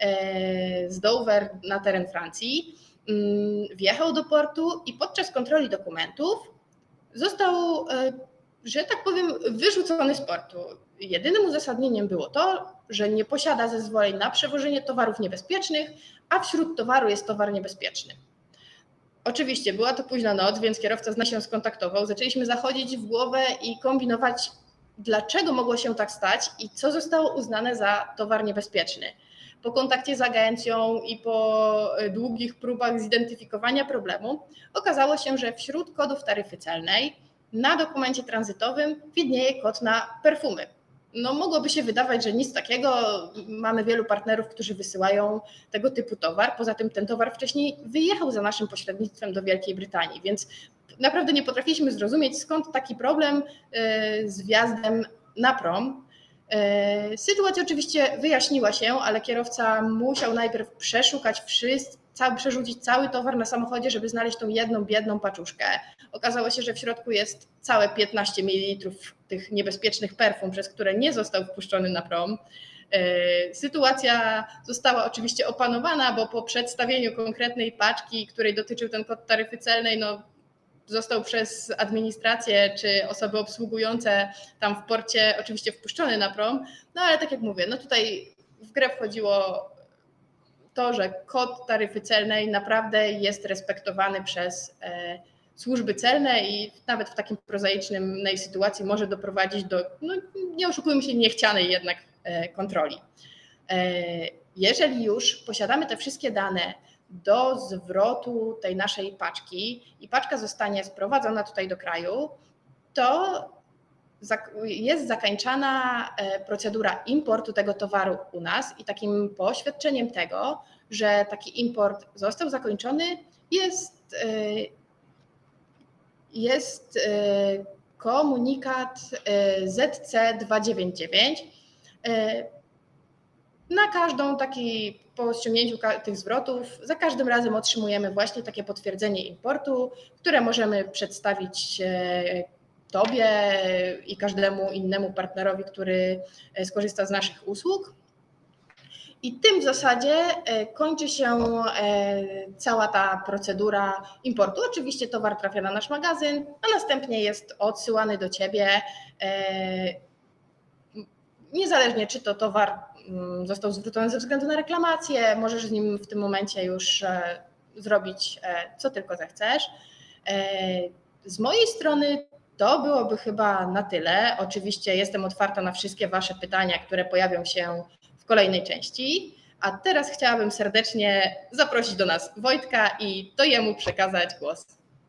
z Dover na teren Francji. Wjechał do portu i podczas kontroli dokumentów został, że tak powiem, wyrzucony z portu. Jedynym uzasadnieniem było to, że nie posiada zezwoleń na przewożenie towarów niebezpiecznych, a wśród towaru jest towar niebezpieczny. Oczywiście była to późna noc, więc kierowca z nami się skontaktował. Zaczęliśmy zachodzić w głowę i kombinować, dlaczego mogło się tak stać i co zostało uznane za towar niebezpieczny. Po kontakcie z agencją i po długich próbach zidentyfikowania problemu okazało się, że wśród kodów taryfy celnej na dokumencie tranzytowym widnieje kod na perfumy. No mogłoby się wydawać, że nic takiego, mamy wielu partnerów, którzy wysyłają tego typu towar, poza tym ten towar wcześniej wyjechał za naszym pośrednictwem do Wielkiej Brytanii, więc naprawdę nie potrafiliśmy zrozumieć, skąd taki problem z wjazdem na prom. Sytuacja oczywiście wyjaśniła się, ale kierowca musiał najpierw przeszukać wszystko, cały, przerzucić cały towar na samochodzie, żeby znaleźć tą jedną biedną paczuszkę. Okazało się, że w środku jest całe piętnaście mililitrów tych niebezpiecznych perfum, przez które nie został wpuszczony na prom. Sytuacja została oczywiście opanowana, bo po przedstawieniu konkretnej paczki, której dotyczył ten kod taryfy celnej, no, został przez administrację czy osoby obsługujące tam w porcie oczywiście wpuszczony na prom, no ale tak jak mówię, no tutaj w grę wchodziło to, że kod taryfy celnej naprawdę jest respektowany przez służby celne i nawet w takim prozaicznej sytuacji może doprowadzić do, no nie oszukujmy się, niechcianej jednak kontroli. Jeżeli już posiadamy te wszystkie dane do zwrotu tej naszej paczki i paczka zostanie sprowadzona tutaj do kraju, to jest zakończona procedura importu tego towaru u nas i takim poświadczeniem tego, że taki import został zakończony, jest, jest komunikat Z C dwieście dziewięćdziesiąt dziewięć. Na każdą taki, po ściągnięciu tych zwrotów, za każdym razem otrzymujemy właśnie takie potwierdzenie importu, które możemy przedstawić Tobie i każdemu innemu partnerowi, który skorzysta z naszych usług. I tym w zasadzie kończy się cała ta procedura importu. Oczywiście towar trafia na nasz magazyn, a następnie jest odsyłany do Ciebie. Niezależnie czy to towar został zwrócony ze względu na reklamację, możesz z nim w tym momencie już zrobić co tylko zechcesz. Z mojej strony to byłoby chyba na tyle. Oczywiście jestem otwarta na wszystkie Wasze pytania, które pojawią się w kolejnej części. A teraz chciałabym serdecznie zaprosić do nas Wojtka i to jemu przekazać głos.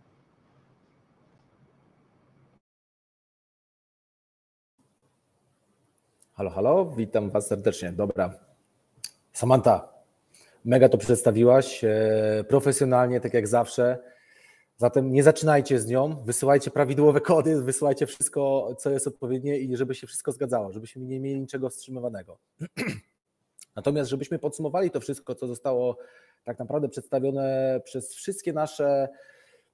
Halo, halo, witam Was serdecznie. Dobra. Samanta, mega to przedstawiłaś, profesjonalnie, tak jak zawsze. Zatem nie zaczynajcie z nią, wysyłajcie prawidłowe kody, wysyłajcie wszystko, co jest odpowiednie i żeby się wszystko zgadzało, żebyśmy nie mieli niczego wstrzymywanego. Natomiast żebyśmy podsumowali to wszystko, co zostało tak naprawdę przedstawione przez wszystkie nasze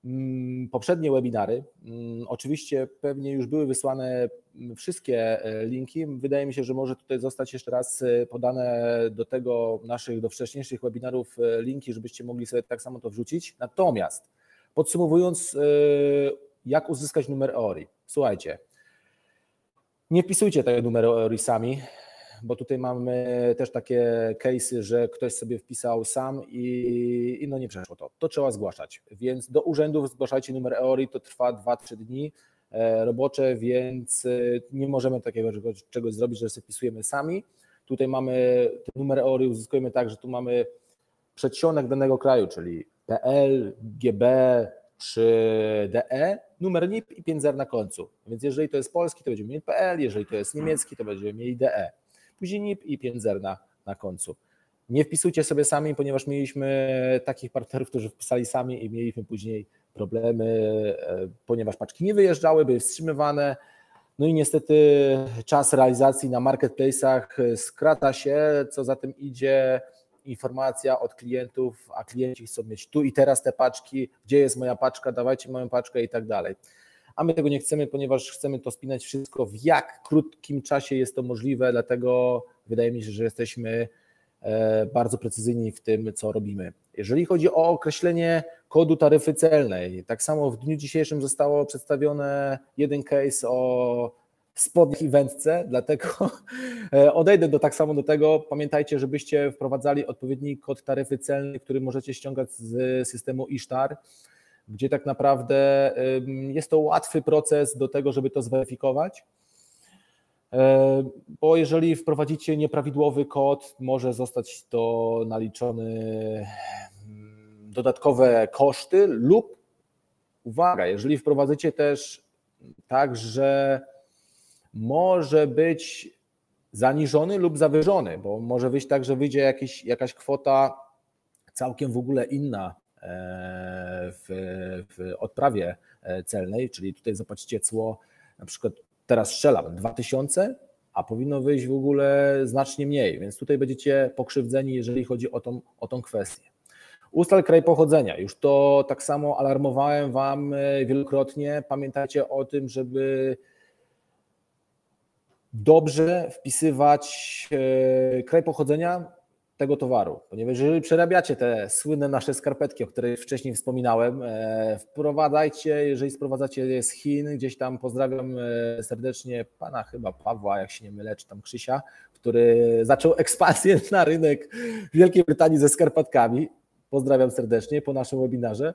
poprzednie webinary. Oczywiście pewnie już były wysłane wszystkie linki. Wydaje mi się, że może tutaj zostać jeszcze raz podane do tego naszych, do wcześniejszych webinarów linki, żebyście mogli sobie tak samo to wrzucić. Natomiast podsumowując, jak uzyskać numer E O R I? Słuchajcie, nie wpisujcie tego numeru E O R I sami, bo tutaj mamy też takie case'y, że ktoś sobie wpisał sam i, i no nie przeszło to. To trzeba zgłaszać, więc do urzędów zgłaszajcie numer E O R I, to trwa dwa trzy dni robocze, więc nie możemy takiego czegoś zrobić, że sobie wpisujemy sami. Tutaj mamy ten numer E O R I, uzyskujemy tak, że tu mamy przedsionek danego kraju, czyli P L, G B czy D E, numer N I P i pięć zer na końcu. Więc jeżeli to jest polski, to będziemy mieli P L, jeżeli to jest niemiecki, to będziemy mieli D E. Później N I P i pięć zer na, na końcu. Nie wpisujcie sobie sami, ponieważ mieliśmy takich partnerów, którzy wpisali sami i mieliśmy później problemy, ponieważ paczki nie wyjeżdżały, były wstrzymywane. No i niestety czas realizacji na marketplace'ach skraca się, co za tym idzie informacja od klientów, a klienci chcą mieć tu i teraz te paczki, gdzie jest moja paczka, dawajcie moją paczkę i tak dalej. A my tego nie chcemy, ponieważ chcemy to spinać wszystko w jak krótkim czasie jest to możliwe, dlatego wydaje mi się, że jesteśmy bardzo precyzyjni w tym, co robimy. Jeżeli chodzi o określenie kodu taryfy celnej, tak samo w dniu dzisiejszym zostało przedstawione jeden case o spodniach i wędce, dlatego odejdę do tak samo do tego. Pamiętajcie, żebyście wprowadzali odpowiedni kod taryfy celnej, który możecie ściągać z systemu iStar, gdzie tak naprawdę jest to łatwy proces do tego, żeby to zweryfikować, bo jeżeli wprowadzicie nieprawidłowy kod, może zostać to naliczone dodatkowe koszty lub, uwaga, jeżeli wprowadzicie też tak, że może być zaniżony lub zawyżony, bo może wyjść tak, że wyjdzie jakiś, jakaś kwota całkiem w ogóle inna w, w odprawie celnej, czyli tutaj zapłacicie cło, na przykład teraz strzelam dwa tysiące, a powinno wyjść w ogóle znacznie mniej, więc tutaj będziecie pokrzywdzeni, jeżeli chodzi o tą, o tą kwestię. Ustal kraj pochodzenia, już to tak samo alarmowałem Wam wielokrotnie, pamiętajcie o tym, żeby dobrze wpisywać kraj pochodzenia tego towaru, ponieważ jeżeli przerabiacie te słynne nasze skarpetki, o których wcześniej wspominałem, wprowadzajcie, jeżeli sprowadzacie je z Chin, gdzieś tam pozdrawiam serdecznie pana chyba Pawła, jak się nie mylę, czy tam Krzysia, który zaczął ekspansję na rynek Wielkiej Brytanii ze skarpetkami. Pozdrawiam serdecznie po naszym webinarze.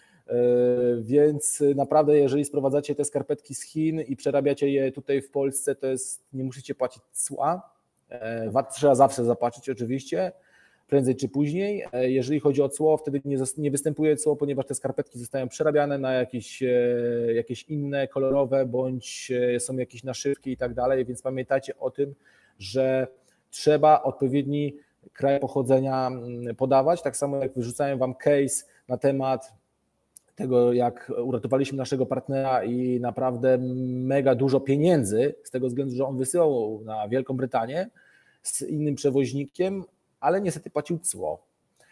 Więc naprawdę, jeżeli sprowadzacie te skarpetki z Chin i przerabiacie je tutaj w Polsce, to jest, nie musicie płacić cła. V A T trzeba zawsze zapłacić oczywiście, prędzej czy później. Jeżeli chodzi o cło, wtedy nie, nie występuje cło, ponieważ te skarpetki zostają przerabiane na jakieś, jakieś inne, kolorowe, bądź są jakieś naszywki i tak dalej, więc pamiętajcie o tym, że trzeba odpowiedni kraj pochodzenia podawać. Tak samo jak wyrzucałem Wam case na temat tego, jak uratowaliśmy naszego partnera i naprawdę mega dużo pieniędzy z tego względu, że on wysyłał na Wielką Brytanię z innym przewoźnikiem, ale niestety płacił cło.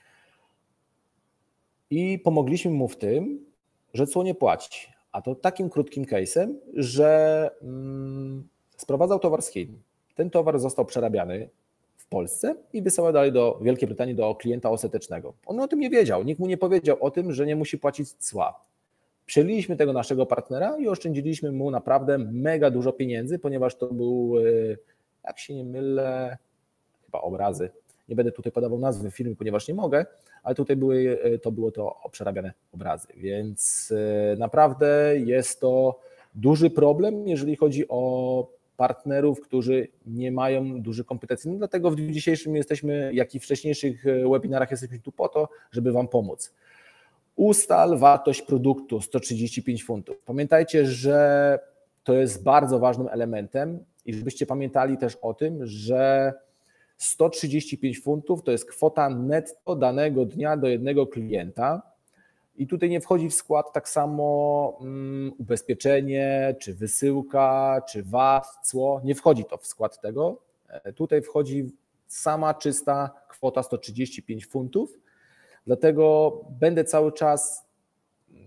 I pomogliśmy mu w tym, że cło nie płaci. A to takim krótkim case'em, że mm, sprowadzał towar z Chin. Ten towar został przerabiany w Polsce i wysyłał dalej do Wielkiej Brytanii, do klienta ostatecznego. On o tym nie wiedział, nikt mu nie powiedział o tym, że nie musi płacić cła. Przyjęliśmy tego naszego partnera i oszczędziliśmy mu naprawdę mega dużo pieniędzy, ponieważ to był, jak się nie mylę, chyba obrazy. Nie będę tutaj podawał nazwy filmu, ponieważ nie mogę, ale tutaj były, to było to przerabiane obrazy, więc naprawdę jest to duży problem, jeżeli chodzi o partnerów, którzy nie mają dużych kompetencji. No dlatego w dniu dzisiejszym jesteśmy, jak i w wcześniejszych webinarach jesteśmy tu po to, żeby Wam pomóc. Ustal wartość produktu sto trzydzieści pięć funtów. Pamiętajcie, że to jest bardzo ważnym elementem i żebyście pamiętali też o tym, że sto trzydzieści pięć funtów to jest kwota netto danego dnia do jednego klienta. I tutaj nie wchodzi w skład tak samo um, ubezpieczenie, czy wysyłka, czy V A T, cło. Nie wchodzi to w skład tego. Tutaj wchodzi sama czysta kwota sto trzydzieści pięć funtów. Dlatego będę cały czas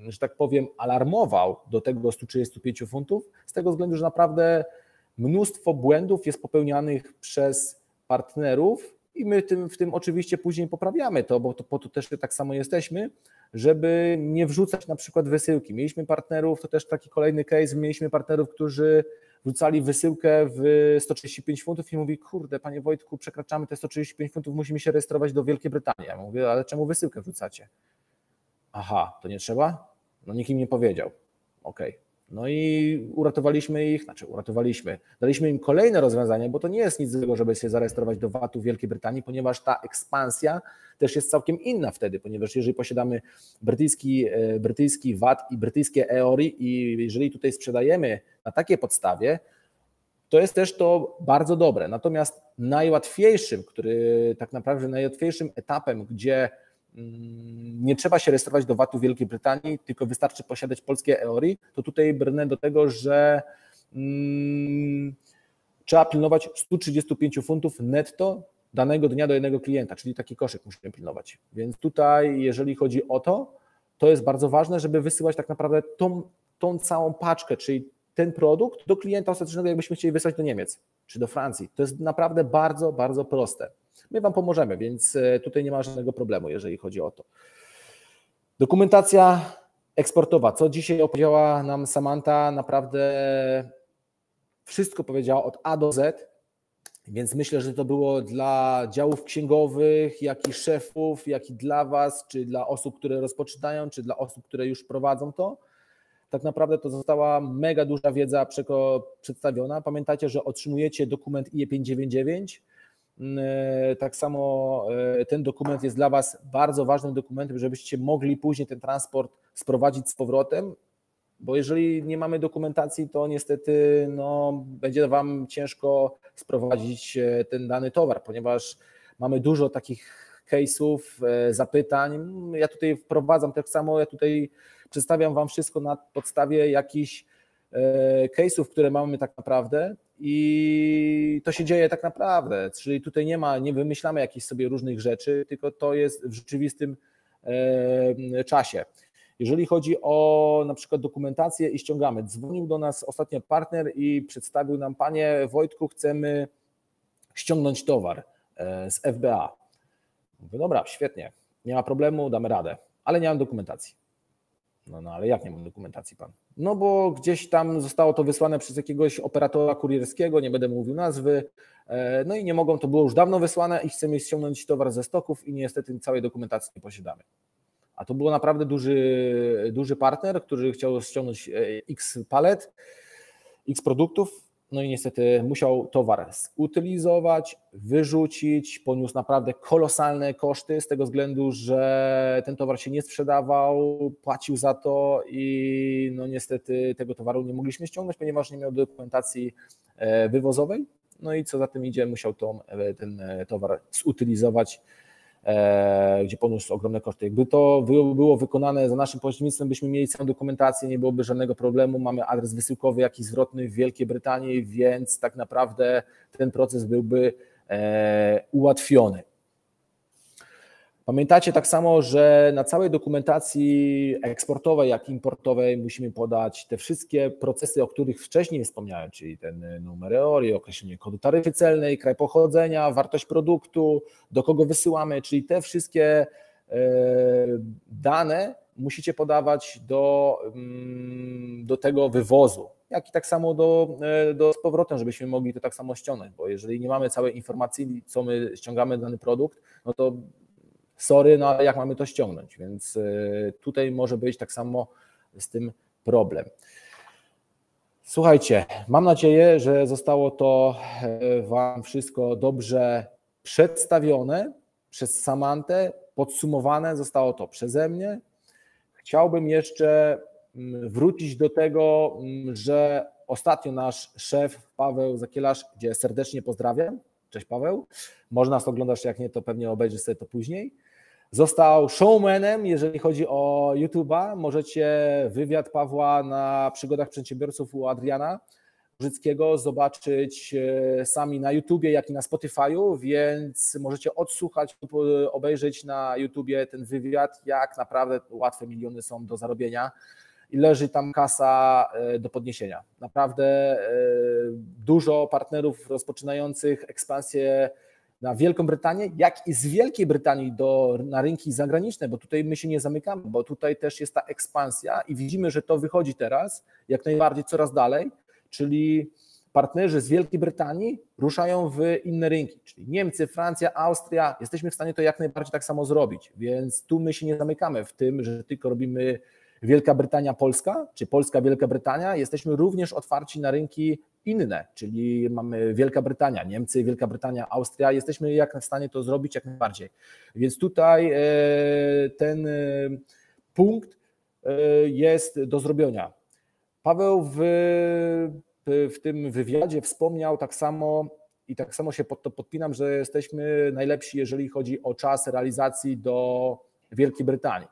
że tak powiem, alarmował do tego stu trzydziestu pięciu funtów, z tego względu, że naprawdę mnóstwo błędów jest popełnianych przez partnerów i my tym, w tym oczywiście później poprawiamy to, bo to, po to też tak samo jesteśmy, żeby nie wrzucać na przykład wysyłki. Mieliśmy partnerów, to też taki kolejny case, mieliśmy partnerów, którzy wrzucali wysyłkę w sto trzydzieści pięć funtów i mówi, kurde, panie Wojtku, przekraczamy te sto trzydzieści pięć funtów, musimy się rejestrować do Wielkiej Brytanii. Ja mówię, ale czemu wysyłkę wrzucacie? Aha, to nie trzeba? No nikt im nie powiedział. Okej. Okay. No i uratowaliśmy ich, znaczy uratowaliśmy, daliśmy im kolejne rozwiązanie, bo to nie jest nic złego, żeby się zarejestrować do V A T-u w Wielkiej Brytanii, ponieważ ta ekspansja też jest całkiem inna wtedy, ponieważ jeżeli posiadamy brytyjski, brytyjski V A T i brytyjskie E O R I i jeżeli tutaj sprzedajemy na takiej podstawie, to jest też to bardzo dobre. Natomiast najłatwiejszym, który tak naprawdę najłatwiejszym etapem, gdzie nie trzeba się rejestrować do V A T-u w Wielkiej Brytanii, tylko wystarczy posiadać polskie E O R I, to tutaj brnę do tego, że hmm, trzeba pilnować stu trzydziestu pięciu funtów netto danego dnia do jednego klienta, czyli taki koszyk musimy pilnować. Więc tutaj, jeżeli chodzi o to, to jest bardzo ważne, żeby wysyłać tak naprawdę tą, tą całą paczkę, czyli ten produkt do klienta ostatecznego, jakbyśmy chcieli wysłać do Niemiec czy do Francji. To jest naprawdę bardzo, bardzo proste. My Wam pomożemy, więc tutaj nie ma żadnego problemu, jeżeli chodzi o to. Dokumentacja eksportowa. Co dzisiaj opowiedziała nam Samantha, naprawdę wszystko powiedziała od A do Z, więc myślę, że to było dla działów księgowych, jak i szefów, jak i dla Was, czy dla osób, które rozpoczynają, czy dla osób, które już prowadzą to. Tak naprawdę to została mega duża wiedza przedstawiona. Pamiętajcie, że otrzymujecie dokument I E pięćset dziewięćdziesiąt dziewięć. Tak samo ten dokument jest dla Was bardzo ważnym dokumentem, żebyście mogli później ten transport sprowadzić z powrotem, bo jeżeli nie mamy dokumentacji, to niestety no, będzie Wam ciężko sprowadzić ten dany towar, ponieważ mamy dużo takich case'ów, zapytań. Ja tutaj wprowadzam tak samo, ja tutaj przedstawiam Wam wszystko na podstawie jakichś case'ów, które mamy tak naprawdę i to się dzieje tak naprawdę, czyli tutaj nie ma, nie wymyślamy jakichś sobie różnych rzeczy, tylko to jest w rzeczywistym czasie. Jeżeli chodzi o na przykład dokumentację i ściągamy, dzwonił do nas ostatnio partner i przedstawił nam, panie Wojtku, chcemy ściągnąć towar z F B A. Mówię, dobra, świetnie, nie ma problemu, damy radę, ale nie mam dokumentacji. No, no ale jak nie mam dokumentacji pan? No bo gdzieś tam zostało to wysłane przez jakiegoś operatora kurierskiego, nie będę mówił nazwy, no i nie mogą, to było już dawno wysłane i chcemy ściągnąć towar ze stoków i niestety całej dokumentacji nie posiadamy. A to było naprawdę duży, duży partner, który chciał ściągnąć X palet, X produktów, no i niestety musiał towar zutylizować, wyrzucić, poniósł naprawdę kolosalne koszty z tego względu, że ten towar się nie sprzedawał, płacił za to i no niestety tego towaru nie mogliśmy ściągnąć, ponieważ nie miał dokumentacji wywozowej, no i co za tym idzie, musiał tą, ten towar zutylizować, gdzie poniósł ogromne koszty. Jakby to było wykonane za naszym pośrednictwem, byśmy mieli całą dokumentację, nie byłoby żadnego problemu, mamy adres wysyłkowy, jak i zwrotny w Wielkiej Brytanii, więc tak naprawdę ten proces byłby ułatwiony. Pamiętacie tak samo, że na całej dokumentacji eksportowej, jak i importowej musimy podać te wszystkie procesy, o których wcześniej wspomniałem, czyli ten numer E O R I, określenie kodu taryfy celnej, kraj pochodzenia, wartość produktu, do kogo wysyłamy, czyli te wszystkie dane musicie podawać do, do tego wywozu, jak i tak samo do, do z powrotem, żebyśmy mogli to tak samo ściągnąć, bo jeżeli nie mamy całej informacji, co my ściągamy dany produkt, no to sorry, no ale jak mamy to ściągnąć, więc tutaj może być tak samo z tym problem. Słuchajcie, mam nadzieję, że zostało to Wam wszystko dobrze przedstawione przez Samanthę, podsumowane zostało to przeze mnie. Chciałbym jeszcze wrócić do tego, że ostatnio nasz szef Paweł Zakielarz, gdzie serdecznie pozdrawiam, cześć Paweł, może nas oglądasz, jak nie, to pewnie obejrzysz sobie to później, został showmanem, jeżeli chodzi o YouTube'a. Możecie wywiad Pawła na przygodach przedsiębiorców u Adriana. Giżyckiego zobaczyć sami na YouTubie, jak i na Spotify'u, więc możecie odsłuchać lub obejrzeć na YouTubie ten wywiad, jak naprawdę łatwe miliony są do zarobienia i leży tam kasa do podniesienia. Naprawdę dużo partnerów rozpoczynających ekspansję na Wielką Brytanię, jak i z Wielkiej Brytanii do, na rynki zagraniczne, bo tutaj my się nie zamykamy, bo tutaj też jest ta ekspansja i widzimy, że to wychodzi teraz jak najbardziej coraz dalej, czyli partnerzy z Wielkiej Brytanii ruszają w inne rynki, czyli Niemcy, Francja, Austria, jesteśmy w stanie to jak najbardziej tak samo zrobić, więc tu my się nie zamykamy w tym, że tylko robimy Wielka Brytania, Polska, czy Polska, Wielka Brytania, jesteśmy również otwarci na rynki inne, czyli mamy Wielka Brytania, Niemcy, Wielka Brytania, Austria, jesteśmy jak w stanie to zrobić jak najbardziej. Więc tutaj ten punkt jest do zrobienia. Paweł w, w tym wywiadzie wspomniał tak samo i tak samo się pod to podpinam, że jesteśmy najlepsi, jeżeli chodzi o czas realizacji do Wielkiej Brytanii.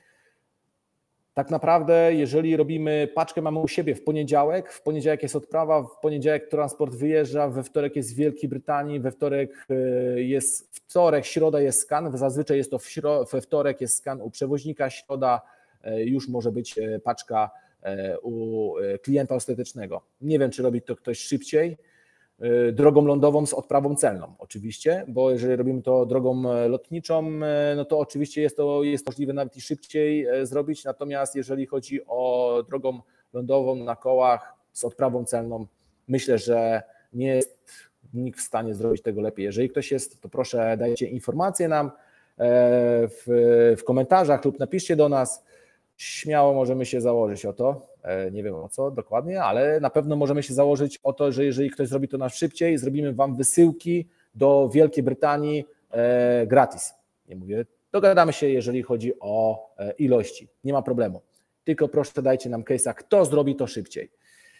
Tak naprawdę, jeżeli robimy paczkę, mamy u siebie w poniedziałek, w poniedziałek jest odprawa, w poniedziałek transport wyjeżdża, we wtorek jest w Wielkiej Brytanii, we wtorek jest wtorek, środa jest skan, zazwyczaj jest to w śro, we wtorek jest skan u przewoźnika, środa już może być paczka u klienta ostatecznego. Nie wiem, czy robi to ktoś szybciej, drogą lądową z odprawą celną oczywiście, bo jeżeli robimy to drogą lotniczą, no to oczywiście jest to jest możliwe nawet i szybciej zrobić, natomiast jeżeli chodzi o drogą lądową na kołach z odprawą celną, myślę, że nie jest nikt w stanie zrobić tego lepiej. Jeżeli ktoś jest, to proszę dajcie informacje nam w, w komentarzach lub napiszcie do nas, śmiało możemy się założyć o to. Nie wiem o co dokładnie, ale na pewno możemy się założyć o to, że jeżeli ktoś zrobi to nas szybciej, zrobimy Wam wysyłki do Wielkiej Brytanii gratis. Nie mówię, dogadamy się, jeżeli chodzi o ilości, nie ma problemu. Tylko proszę dajcie nam case'a, kto zrobi to szybciej.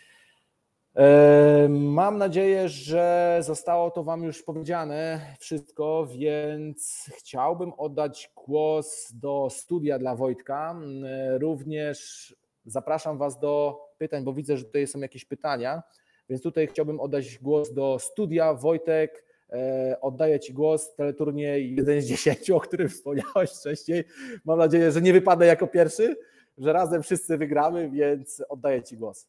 Mam nadzieję, że zostało to Wam już powiedziane wszystko, więc chciałbym oddać głos do studia dla Wojtka. Również zapraszam Was do pytań, bo widzę, że tutaj są jakieś pytania, więc tutaj chciałbym oddać głos do studia. Wojtek, oddaję Ci głos, teleturniej jeden z dziesięciu, o którym wspomniałeś wcześniej. Mam nadzieję, że nie wypadnę jako pierwszy, że razem wszyscy wygramy, więc oddaję Ci głos.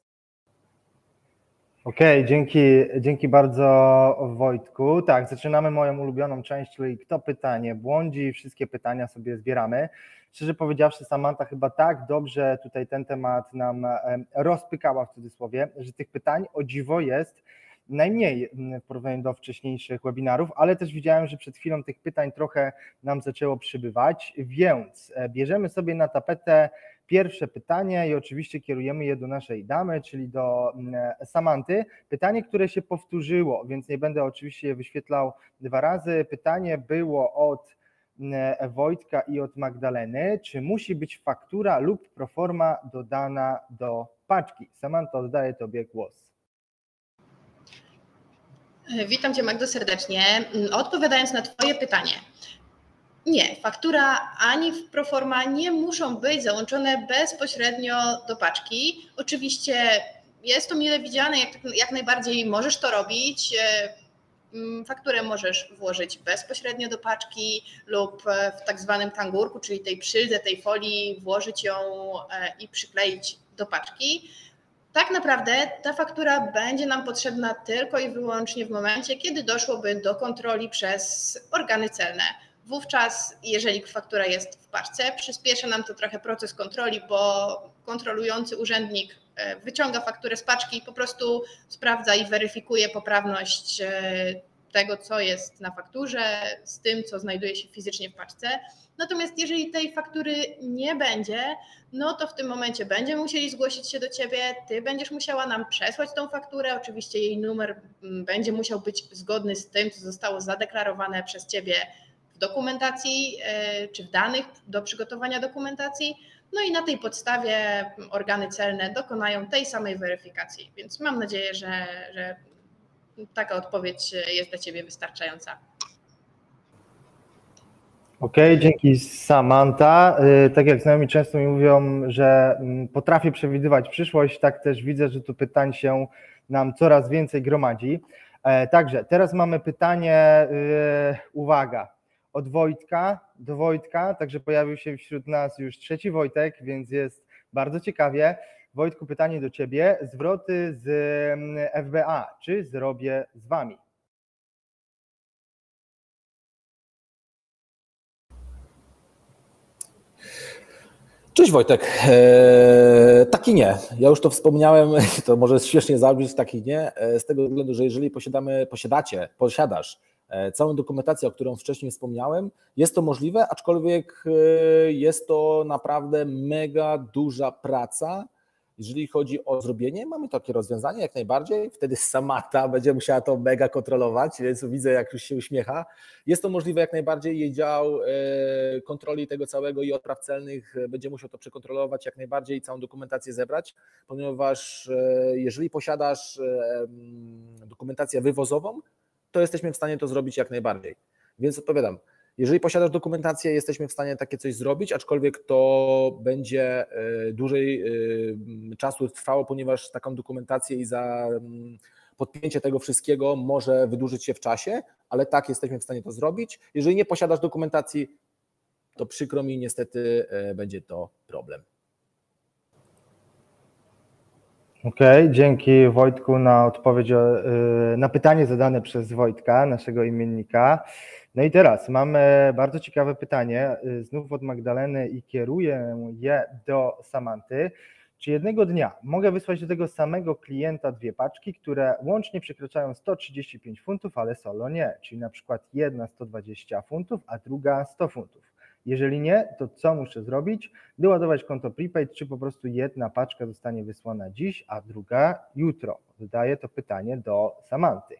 Okej, okay, dzięki, dzięki bardzo Wojtku. Tak, zaczynamy moją ulubioną część, czyli kto pytanie błądzi, wszystkie pytania sobie zbieramy. Szczerze powiedziawszy, Samantha chyba tak dobrze tutaj ten temat nam rozpykała w cudzysłowie, że tych pytań o dziwo jest najmniej w porównaniu do wcześniejszych webinarów, ale też widziałem, że przed chwilą tych pytań trochę nam zaczęło przybywać, więc bierzemy sobie na tapetę pierwsze pytanie i oczywiście kierujemy je do naszej damy, czyli do Samanty. Pytanie, które się powtórzyło, więc nie będę oczywiście je wyświetlał dwa razy. Pytanie było od Wojtka i od Magdaleny. Czy musi być faktura lub proforma dodana do paczki? Samanta, oddaję Tobie głos. Witam Cię, Magdo, serdecznie. Odpowiadając na Twoje pytanie. Nie, faktura ani proforma nie muszą być załączone bezpośrednio do paczki. Oczywiście jest to mile widziane, jak, jak najbardziej możesz to robić. Fakturę możesz włożyć bezpośrednio do paczki lub w tak zwanym kangurku, czyli tej przyldze, tej folii, włożyć ją i przykleić do paczki. Tak naprawdę ta faktura będzie nam potrzebna tylko i wyłącznie w momencie, kiedy doszłoby do kontroli przez organy celne. Wówczas, jeżeli faktura jest w paczce, przyspiesza nam to trochę proces kontroli, bo kontrolujący urzędnik wyciąga fakturę z paczki i po prostu sprawdza i weryfikuje poprawność tego, co jest na fakturze, z tym, co znajduje się fizycznie w paczce. Natomiast jeżeli tej faktury nie będzie, no to w tym momencie będziemy musieli zgłosić się do Ciebie, Ty będziesz musiała nam przesłać tą fakturę, oczywiście jej numer będzie musiał być zgodny z tym, co zostało zadeklarowane przez Ciebie w dokumentacji czy w danych do przygotowania dokumentacji, no i na tej podstawie organy celne dokonają tej samej weryfikacji, więc mam nadzieję, że, że taka odpowiedź jest dla Ciebie wystarczająca. Okej, okay, dzięki Samanta. Tak jak znajomi często mi mówią, że potrafię przewidywać przyszłość, tak też widzę, że tu pytań się nam coraz więcej gromadzi. Także teraz mamy pytanie, uwaga, od Wojtka do Wojtka, także pojawił się wśród nas już trzeci Wojtek, więc jest bardzo ciekawie. Wojtku, pytanie do Ciebie. Zwroty z F B A, czy zrobię z Wami? Cześć Wojtek, eee, taki nie. Ja już to wspomniałem, to może śmiesznie zabrzmieć, taki nie, z tego względu, że jeżeli posiadamy, posiadacie, posiadasz całą dokumentację, o którą wcześniej wspomniałem, jest to możliwe, aczkolwiek jest to naprawdę mega duża praca. Jeżeli chodzi o zrobienie, mamy takie rozwiązanie jak najbardziej, wtedy Samantha będzie musiała to mega kontrolować, więc widzę, jak już się uśmiecha. Jest to możliwe jak najbardziej, jej dział kontroli tego całego i odpraw celnych będzie musiał to przekontrolować jak najbardziej i całą dokumentację zebrać, ponieważ jeżeli posiadasz dokumentację wywozową, to jesteśmy w stanie to zrobić jak najbardziej. Więc odpowiadam, jeżeli posiadasz dokumentację, jesteśmy w stanie takie coś zrobić, aczkolwiek to będzie dłużej czasu trwało, ponieważ taką dokumentację i za podpięcie tego wszystkiego może wydłużyć się w czasie, ale tak, jesteśmy w stanie to zrobić. Jeżeli nie posiadasz dokumentacji, to przykro mi, niestety będzie to problem. Okej, okay, dzięki Wojtku na odpowiedź na pytanie zadane przez Wojtka, naszego imiennika. No i teraz mamy bardzo ciekawe pytanie, znów od Magdaleny i kieruję je do Samanty. Czy jednego dnia mogę wysłać do tego samego klienta dwie paczki, które łącznie przekraczają sto trzydzieści pięć funtów, ale solo nie, czyli na przykład jedna sto dwadzieścia funtów, a druga sto funtów? Jeżeli nie, to co muszę zrobić? Doładować konto prepaid, czy po prostu jedna paczka zostanie wysłana dziś, a druga jutro? Zadaję to pytanie do Samanty.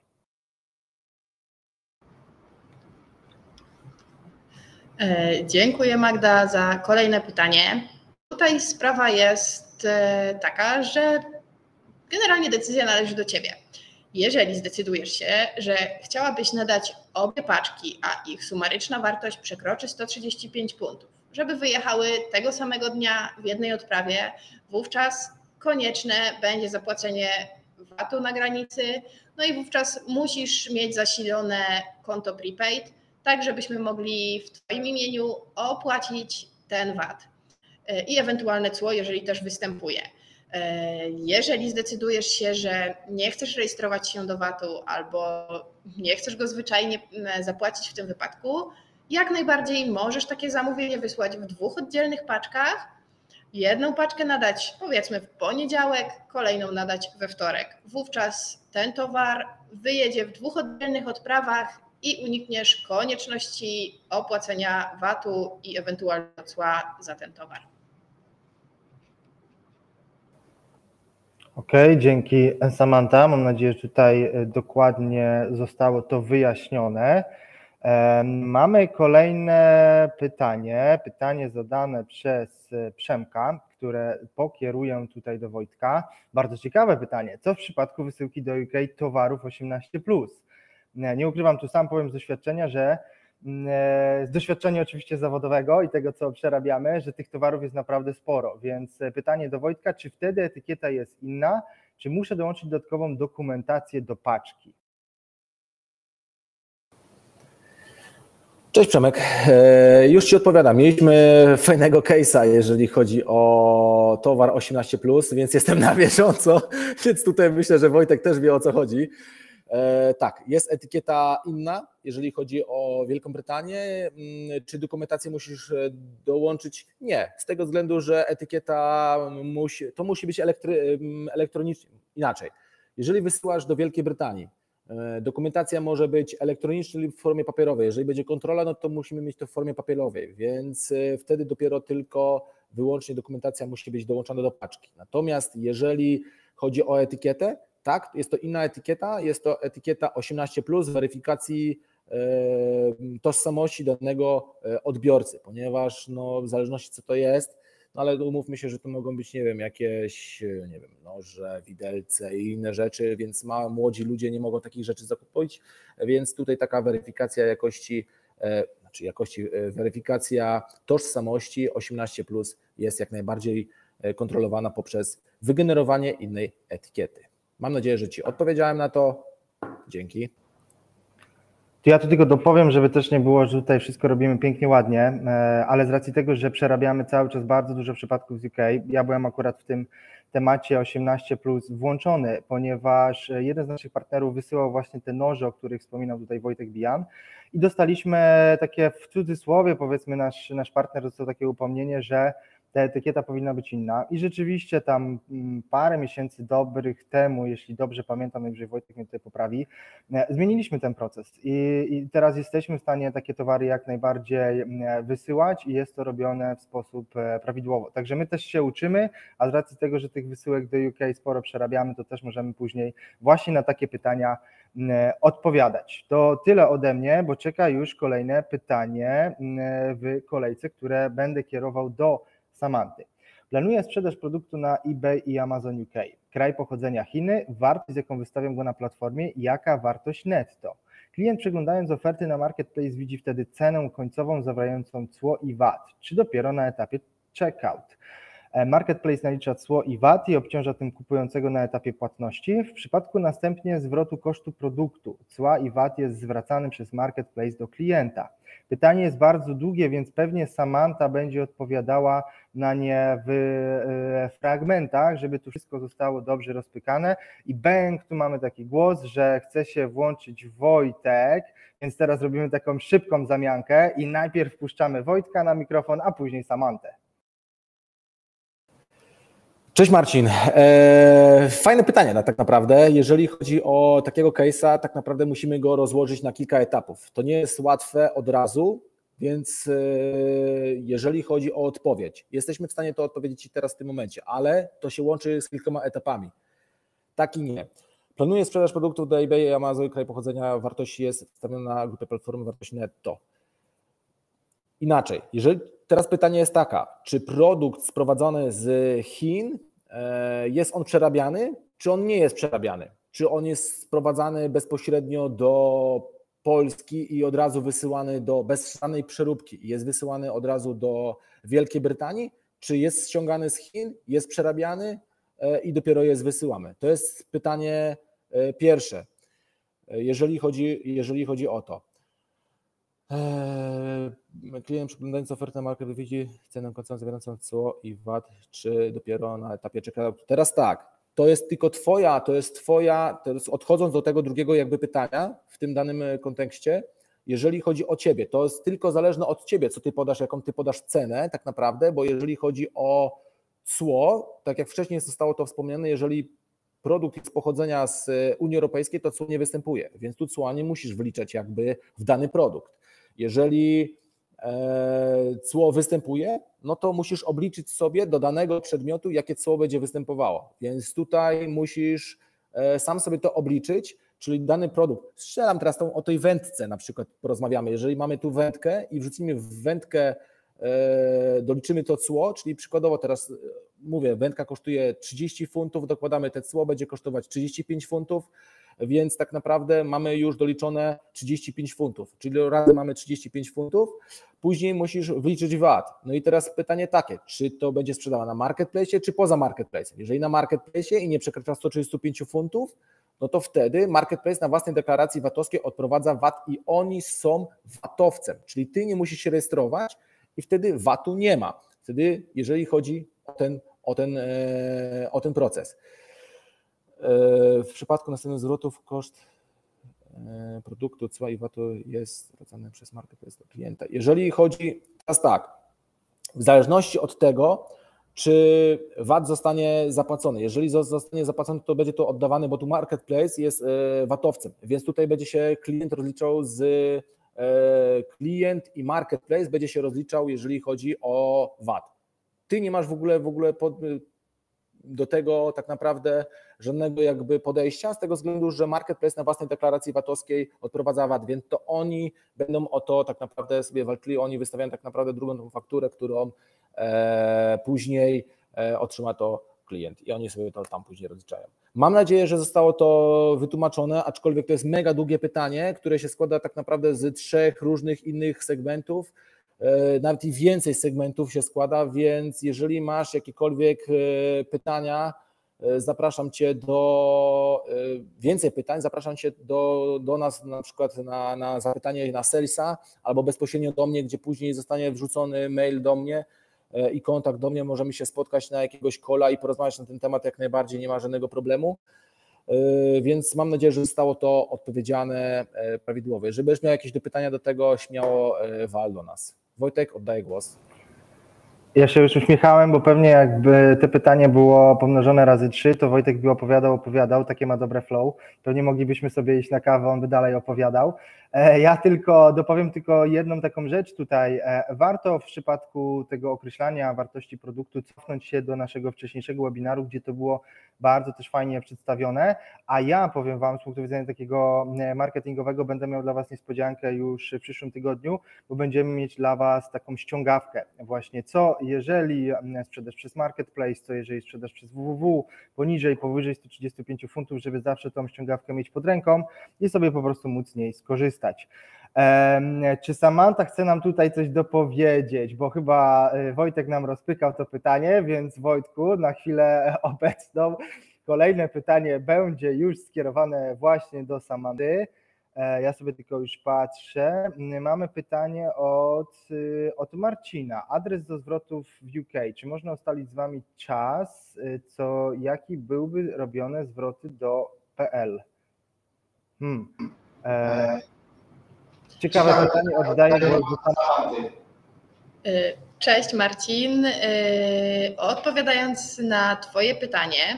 Dziękuję Magda za kolejne pytanie. Tutaj sprawa jest taka, że generalnie decyzja należy do Ciebie. Jeżeli zdecydujesz się, że chciałabyś nadać obie paczki, a ich sumaryczna wartość przekroczy sto trzydzieści pięć funtów, żeby wyjechały tego samego dnia w jednej odprawie, wówczas konieczne będzie zapłacenie vatu na granicy, no i wówczas musisz mieć zasilone konto prepaid, tak żebyśmy mogli w Twoim imieniu opłacić ten vat i ewentualne cło, jeżeli też występuje. Jeżeli zdecydujesz się, że nie chcesz rejestrować się do vatu albo nie chcesz go zwyczajnie zapłacić w tym wypadku, jak najbardziej możesz takie zamówienie wysłać w dwóch oddzielnych paczkach. Jedną paczkę nadać powiedzmy w poniedziałek, kolejną nadać we wtorek. Wówczas ten towar wyjedzie w dwóch oddzielnych odprawach i unikniesz konieczności opłacenia vatu i ewentualnego cła za ten towar. Okej, okay, dzięki Samantha. Mam nadzieję, że tutaj dokładnie zostało to wyjaśnione. Mamy kolejne pytanie, pytanie zadane przez Przemka, które pokieruję tutaj do Wojtka. Bardzo ciekawe pytanie. Co w przypadku wysyłki do U K towarów osiemnaście plus? Nie ukrywam, tu sam powiem z doświadczenia, że z doświadczenia oczywiście zawodowego i tego, co przerabiamy, że tych towarów jest naprawdę sporo, więc pytanie do Wojtka, czy wtedy etykieta jest inna, czy muszę dołączyć dodatkową dokumentację do paczki? Cześć Przemek, już Ci odpowiadam. Mieliśmy fajnego case'a, jeżeli chodzi o towar osiemnaście plus, więc jestem na bieżąco, więc tutaj myślę, że Wojtek też wie, o co chodzi. Tak, jest etykieta inna, jeżeli chodzi o Wielką Brytanię. Czy dokumentację musisz dołączyć? Nie, z tego względu, że etykieta musi, to musi być elektry, elektronicznie, inaczej. Jeżeli wysyłasz do Wielkiej Brytanii, dokumentacja może być elektroniczna lub w formie papierowej. Jeżeli będzie kontrola, no to musimy mieć to w formie papierowej, więc wtedy dopiero tylko wyłącznie dokumentacja musi być dołączona do paczki. Natomiast jeżeli chodzi o etykietę, tak, jest to inna etykieta, jest to etykieta osiemnaście plus weryfikacji e, tożsamości danego odbiorcy, ponieważ no, w zależności co to jest, no ale umówmy się, że to mogą być, nie wiem, jakieś, nie wiem, noże, widelce i inne rzeczy, więc ma, młodzi ludzie nie mogą takich rzeczy zakupić, więc tutaj taka weryfikacja jakości, e, znaczy jakości, e, weryfikacja tożsamości osiemnaście plus jest jak najbardziej kontrolowana poprzez wygenerowanie innej etykiety. Mam nadzieję, że Ci odpowiedziałem na to. Dzięki. To ja tu tylko dopowiem, żeby też nie było, że tutaj wszystko robimy pięknie, ładnie, ale z racji tego, że przerabiamy cały czas bardzo dużo przypadków z U K, ja byłem akurat w tym temacie osiemnaście plus włączony, ponieważ jeden z naszych partnerów wysyłał właśnie te noże, o których wspominał tutaj Wojtek Bijan i dostaliśmy takie w cudzysłowie, powiedzmy nasz, nasz partner dostał takie upomnienie, że ta etykieta powinna być inna i rzeczywiście tam parę miesięcy dobrych temu, jeśli dobrze pamiętam, najwyżej Wojtek mnie tutaj poprawi, zmieniliśmy ten proces i, i teraz jesteśmy w stanie takie towary jak najbardziej wysyłać i jest to robione w sposób prawidłowo. Także my też się uczymy, a z racji tego, że tych wysyłek do U K sporo przerabiamy, to też możemy później właśnie na takie pytania odpowiadać. To tyle ode mnie, bo czeka już kolejne pytanie w kolejce, które będę kierował do Samanty. Planuję sprzedaż produktu na eBay i Amazon U K. Kraj pochodzenia Chiny, wartość, z jaką wystawiam go na platformie, jaka wartość netto. Klient, przeglądając oferty na Marketplace, widzi wtedy cenę końcową zawierającą cło i V A T, czy dopiero na etapie checkout. Marketplace nalicza cło i V A T i obciąża tym kupującego na etapie płatności. W przypadku następnie zwrotu kosztu produktu, cła i V A T jest zwracany przez Marketplace do klienta. Pytanie jest bardzo długie, więc pewnie Samanta będzie odpowiadała na nie w fragmentach, żeby tu wszystko zostało dobrze rozpykane. I bęk, tu mamy taki głos, że chce się włączyć Wojtek, więc teraz robimy taką szybką zamiankę i najpierw wpuszczamy Wojtka na mikrofon, a później Samantę. Cześć Marcin. Eee, fajne pytanie tak naprawdę. Jeżeli chodzi o takiego case'a, tak naprawdę musimy go rozłożyć na kilka etapów. To nie jest łatwe od razu, więc e, jeżeli chodzi o odpowiedź, jesteśmy w stanie to odpowiedzieć Ci teraz w tym momencie, ale to się łączy z kilkoma etapami. Tak i nie. Planuję sprzedaż produktów do eBay i Amazon, kraj pochodzenia wartości jest wstawiona na grupę platformy wartości netto. Inaczej, jeżeli teraz pytanie jest taka, czy produkt sprowadzony z Chin, jest on przerabiany, czy on nie jest przerabiany? Czy on jest sprowadzany bezpośrednio do Polski i od razu wysyłany do, bez żadnej przeróbki, jest wysyłany od razu do Wielkiej Brytanii, czy jest ściągany z Chin, jest przerabiany i dopiero jest wysyłamy? To jest pytanie pierwsze, jeżeli chodzi, jeżeli chodzi o to. Klient, przeglądając ofertę na market, widzi cenę końcową zawierającą cło i V A T, czy dopiero na etapie checkout. Teraz tak, to jest tylko twoja, to jest twoja, to jest odchodząc do tego drugiego jakby pytania w tym danym kontekście, jeżeli chodzi o ciebie, to jest tylko zależne od ciebie, co ty podasz, jaką ty podasz cenę tak naprawdę, bo jeżeli chodzi o cło, tak jak wcześniej zostało to wspomniane, jeżeli produkt jest pochodzenia z Unii Europejskiej, to cło nie występuje, więc tu cła nie musisz wliczać jakby w dany produkt. Jeżeli cło występuje, no to musisz obliczyć sobie do danego przedmiotu, jakie cło będzie występowało. Więc tutaj musisz sam sobie to obliczyć, czyli dany produkt. Strzelam teraz tą, o tej wędce na przykład porozmawiamy. Jeżeli mamy tu wędkę i wrzucimy w wędkę, doliczymy to cło, czyli przykładowo teraz mówię, wędka kosztuje trzydzieści funtów, dokładamy te cło, będzie kosztować trzydzieści pięć funtów, więc tak naprawdę mamy już doliczone trzydzieści pięć funtów, czyli razem mamy trzydzieści pięć funtów, później musisz wliczyć V A T. No i teraz pytanie takie, czy to będzie sprzedawane na marketplace, czy poza marketplace? Jeżeli na marketplace i nie przekracza sto trzydzieści pięć funtów, no to wtedy marketplace na własnej deklaracji V A T-owskiej odprowadza V A T i oni są V A T-owcem, czyli ty nie musisz się rejestrować i wtedy V A T-u nie ma. Wtedy jeżeli chodzi o ten, o ten, o ten proces. W przypadku następnych zwrotów koszt produktu cła i V A T-u jest zwracany przez marketplace do klienta. Jeżeli chodzi, teraz tak, w zależności od tego, czy V A T zostanie zapłacony. Jeżeli zostanie zapłacony, to będzie to oddawane, bo tu marketplace jest V A T-owcem, więc tutaj będzie się klient rozliczał z klient i marketplace będzie się rozliczał, jeżeli chodzi o V A T. Ty nie masz w ogóle w ogóle pod, do tego tak naprawdę żadnego jakby podejścia z tego względu, że marketplace na własnej deklaracji V A T-owskiej odprowadza V A T, więc to oni będą o to tak naprawdę sobie walczyli, oni wystawiają tak naprawdę drugą tą fakturę, którą e, później e, otrzyma to klient i oni sobie to tam później rozliczają. Mam nadzieję, że zostało to wytłumaczone, aczkolwiek to jest mega długie pytanie, które się składa tak naprawdę z trzech różnych innych segmentów, nawet i więcej segmentów się składa, więc jeżeli masz jakiekolwiek pytania, zapraszam Cię do więcej pytań, zapraszam Cię do, do nas na przykład na, na zapytanie na salesa albo bezpośrednio do mnie, gdzie później zostanie wrzucony mail do mnie i kontakt do mnie, możemy się spotkać na jakiegoś calla i porozmawiać na ten temat jak najbardziej, nie ma żadnego problemu. Więc mam nadzieję, że zostało to odpowiedziane prawidłowo. Jeżeli będziesz miał jakieś do pytania do tego, śmiało wal do nas. Wojtek, oddaję głos. Ja się już uśmiechałem, bo pewnie jakby te pytanie było pomnożone razy trzy, to Wojtek by opowiadał, opowiadał, takie ma dobre flow. Pewnie moglibyśmy sobie iść na kawę, on by dalej opowiadał. Ja tylko dopowiem tylko jedną taką rzecz tutaj. Warto w przypadku tego określania wartości produktu cofnąć się do naszego wcześniejszego webinaru, gdzie to było bardzo też fajnie przedstawione, a ja powiem Wam z punktu widzenia takiego marketingowego będę miał dla Was niespodziankę już w przyszłym tygodniu, bo będziemy mieć dla Was taką ściągawkę właśnie, co jeżeli sprzedaż przez Marketplace, co jeżeli sprzedaż przez www poniżej, powyżej sto trzydzieści pięć funtów, żeby zawsze tą ściągawkę mieć pod ręką i sobie po prostu móc z niej skorzystać. Czy Samantha chce nam tutaj coś dopowiedzieć, bo chyba Wojtek nam rozpykał to pytanie, więc Wojtku, na chwilę obecną kolejne pytanie będzie już skierowane właśnie do Samanthy. Ja sobie tylko już patrzę. Mamy pytanie od, od Marcina. Adres do zwrotów w U K. Czy można ustalić z Wami czas, co jaki byłby robione zwroty do P L? Hmm. E Ciekawe pytanie, oddaję głos do Samanthy. Cześć Marcin. Odpowiadając na Twoje pytanie,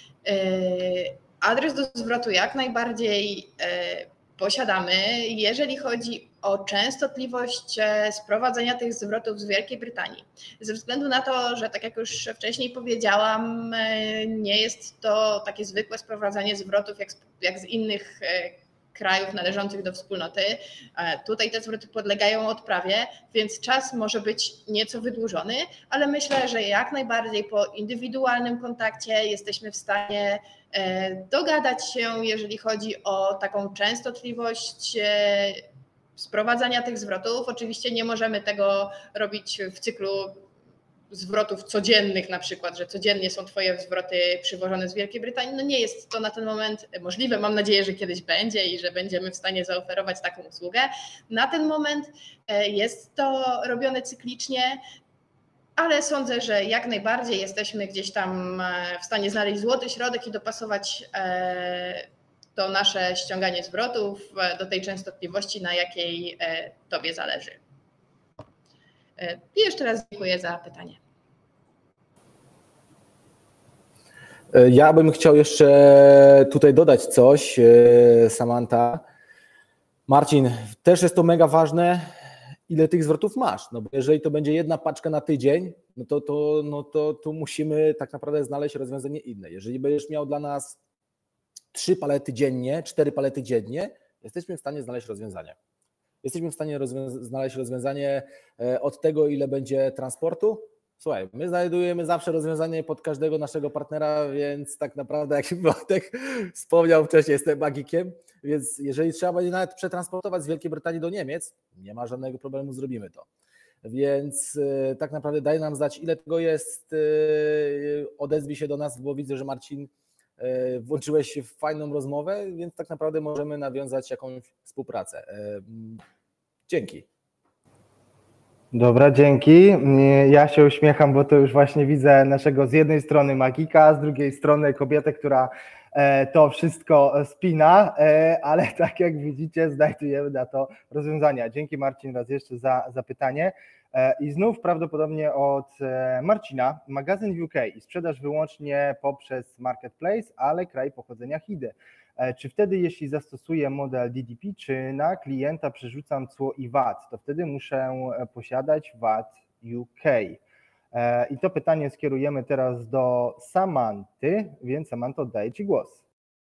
adres do zwrotu jak najbardziej posiadamy. Jeżeli chodzi o częstotliwość sprowadzenia tych zwrotów z Wielkiej Brytanii. Ze względu na to, że tak jak już wcześniej powiedziałam, nie jest to takie zwykłe sprowadzanie zwrotów jak, jak z innych krajów należących do wspólnoty. Tutaj te zwroty podlegają odprawie, więc czas może być nieco wydłużony, ale myślę, że jak najbardziej po indywidualnym kontakcie jesteśmy w stanie dogadać się, jeżeli chodzi o taką częstotliwość sprowadzania tych zwrotów. Oczywiście nie możemy tego robić w cyklu zwrotów codziennych na przykład, że codziennie są Twoje zwroty przywożone z Wielkiej Brytanii. No nie jest to na ten moment możliwe. Mam nadzieję, że kiedyś będzie i że będziemy w stanie zaoferować taką usługę. Na ten moment jest to robione cyklicznie, ale sądzę, że jak najbardziej jesteśmy gdzieś tam w stanie znaleźć złoty środek i dopasować to nasze ściąganie zwrotów do tej częstotliwości, na jakiej Tobie zależy. I jeszcze raz dziękuję za pytanie. Ja bym chciał jeszcze tutaj dodać coś, Samantha. Marcin, też jest to mega ważne, ile tych zwrotów masz. No bo jeżeli to będzie jedna paczka na tydzień, no to, to, no to tu musimy tak naprawdę znaleźć rozwiązanie inne. Jeżeli będziesz miał dla nas trzy palety dziennie, cztery palety dziennie, jesteśmy w stanie znaleźć rozwiązanie. Jesteśmy w stanie rozwią- znaleźć rozwiązanie od tego, ile będzie transportu. Słuchaj, my znajdujemy zawsze rozwiązanie pod każdego naszego partnera, więc tak naprawdę, jak Wojtek wspomniał wcześniej, jestem magikiem, więc jeżeli trzeba będzie nawet przetransportować z Wielkiej Brytanii do Niemiec, nie ma żadnego problemu, zrobimy to. Więc tak naprawdę daj nam znać, ile tego jest, odezwij się do nas, bo widzę, że Marcin, włączyłeś się w fajną rozmowę, więc tak naprawdę możemy nawiązać jakąś współpracę. Dzięki. Dobra, dzięki. Ja się uśmiecham, bo to już właśnie widzę naszego z jednej strony magika, z drugiej strony kobietę, która to wszystko spina, ale tak jak widzicie, znajdujemy na to rozwiązania. Dzięki Marcin raz jeszcze za, za pytanie. I znów prawdopodobnie od Marcina, magazyn w U K i sprzedaż wyłącznie poprzez Marketplace, ale kraj pochodzenia Chidy. Czy wtedy, jeśli zastosuję model D D P, czy na klienta przerzucam cło i V A T, to wtedy muszę posiadać V A T U K? I to pytanie skierujemy teraz do Samanthy, więc Samantha, oddaję Ci głos.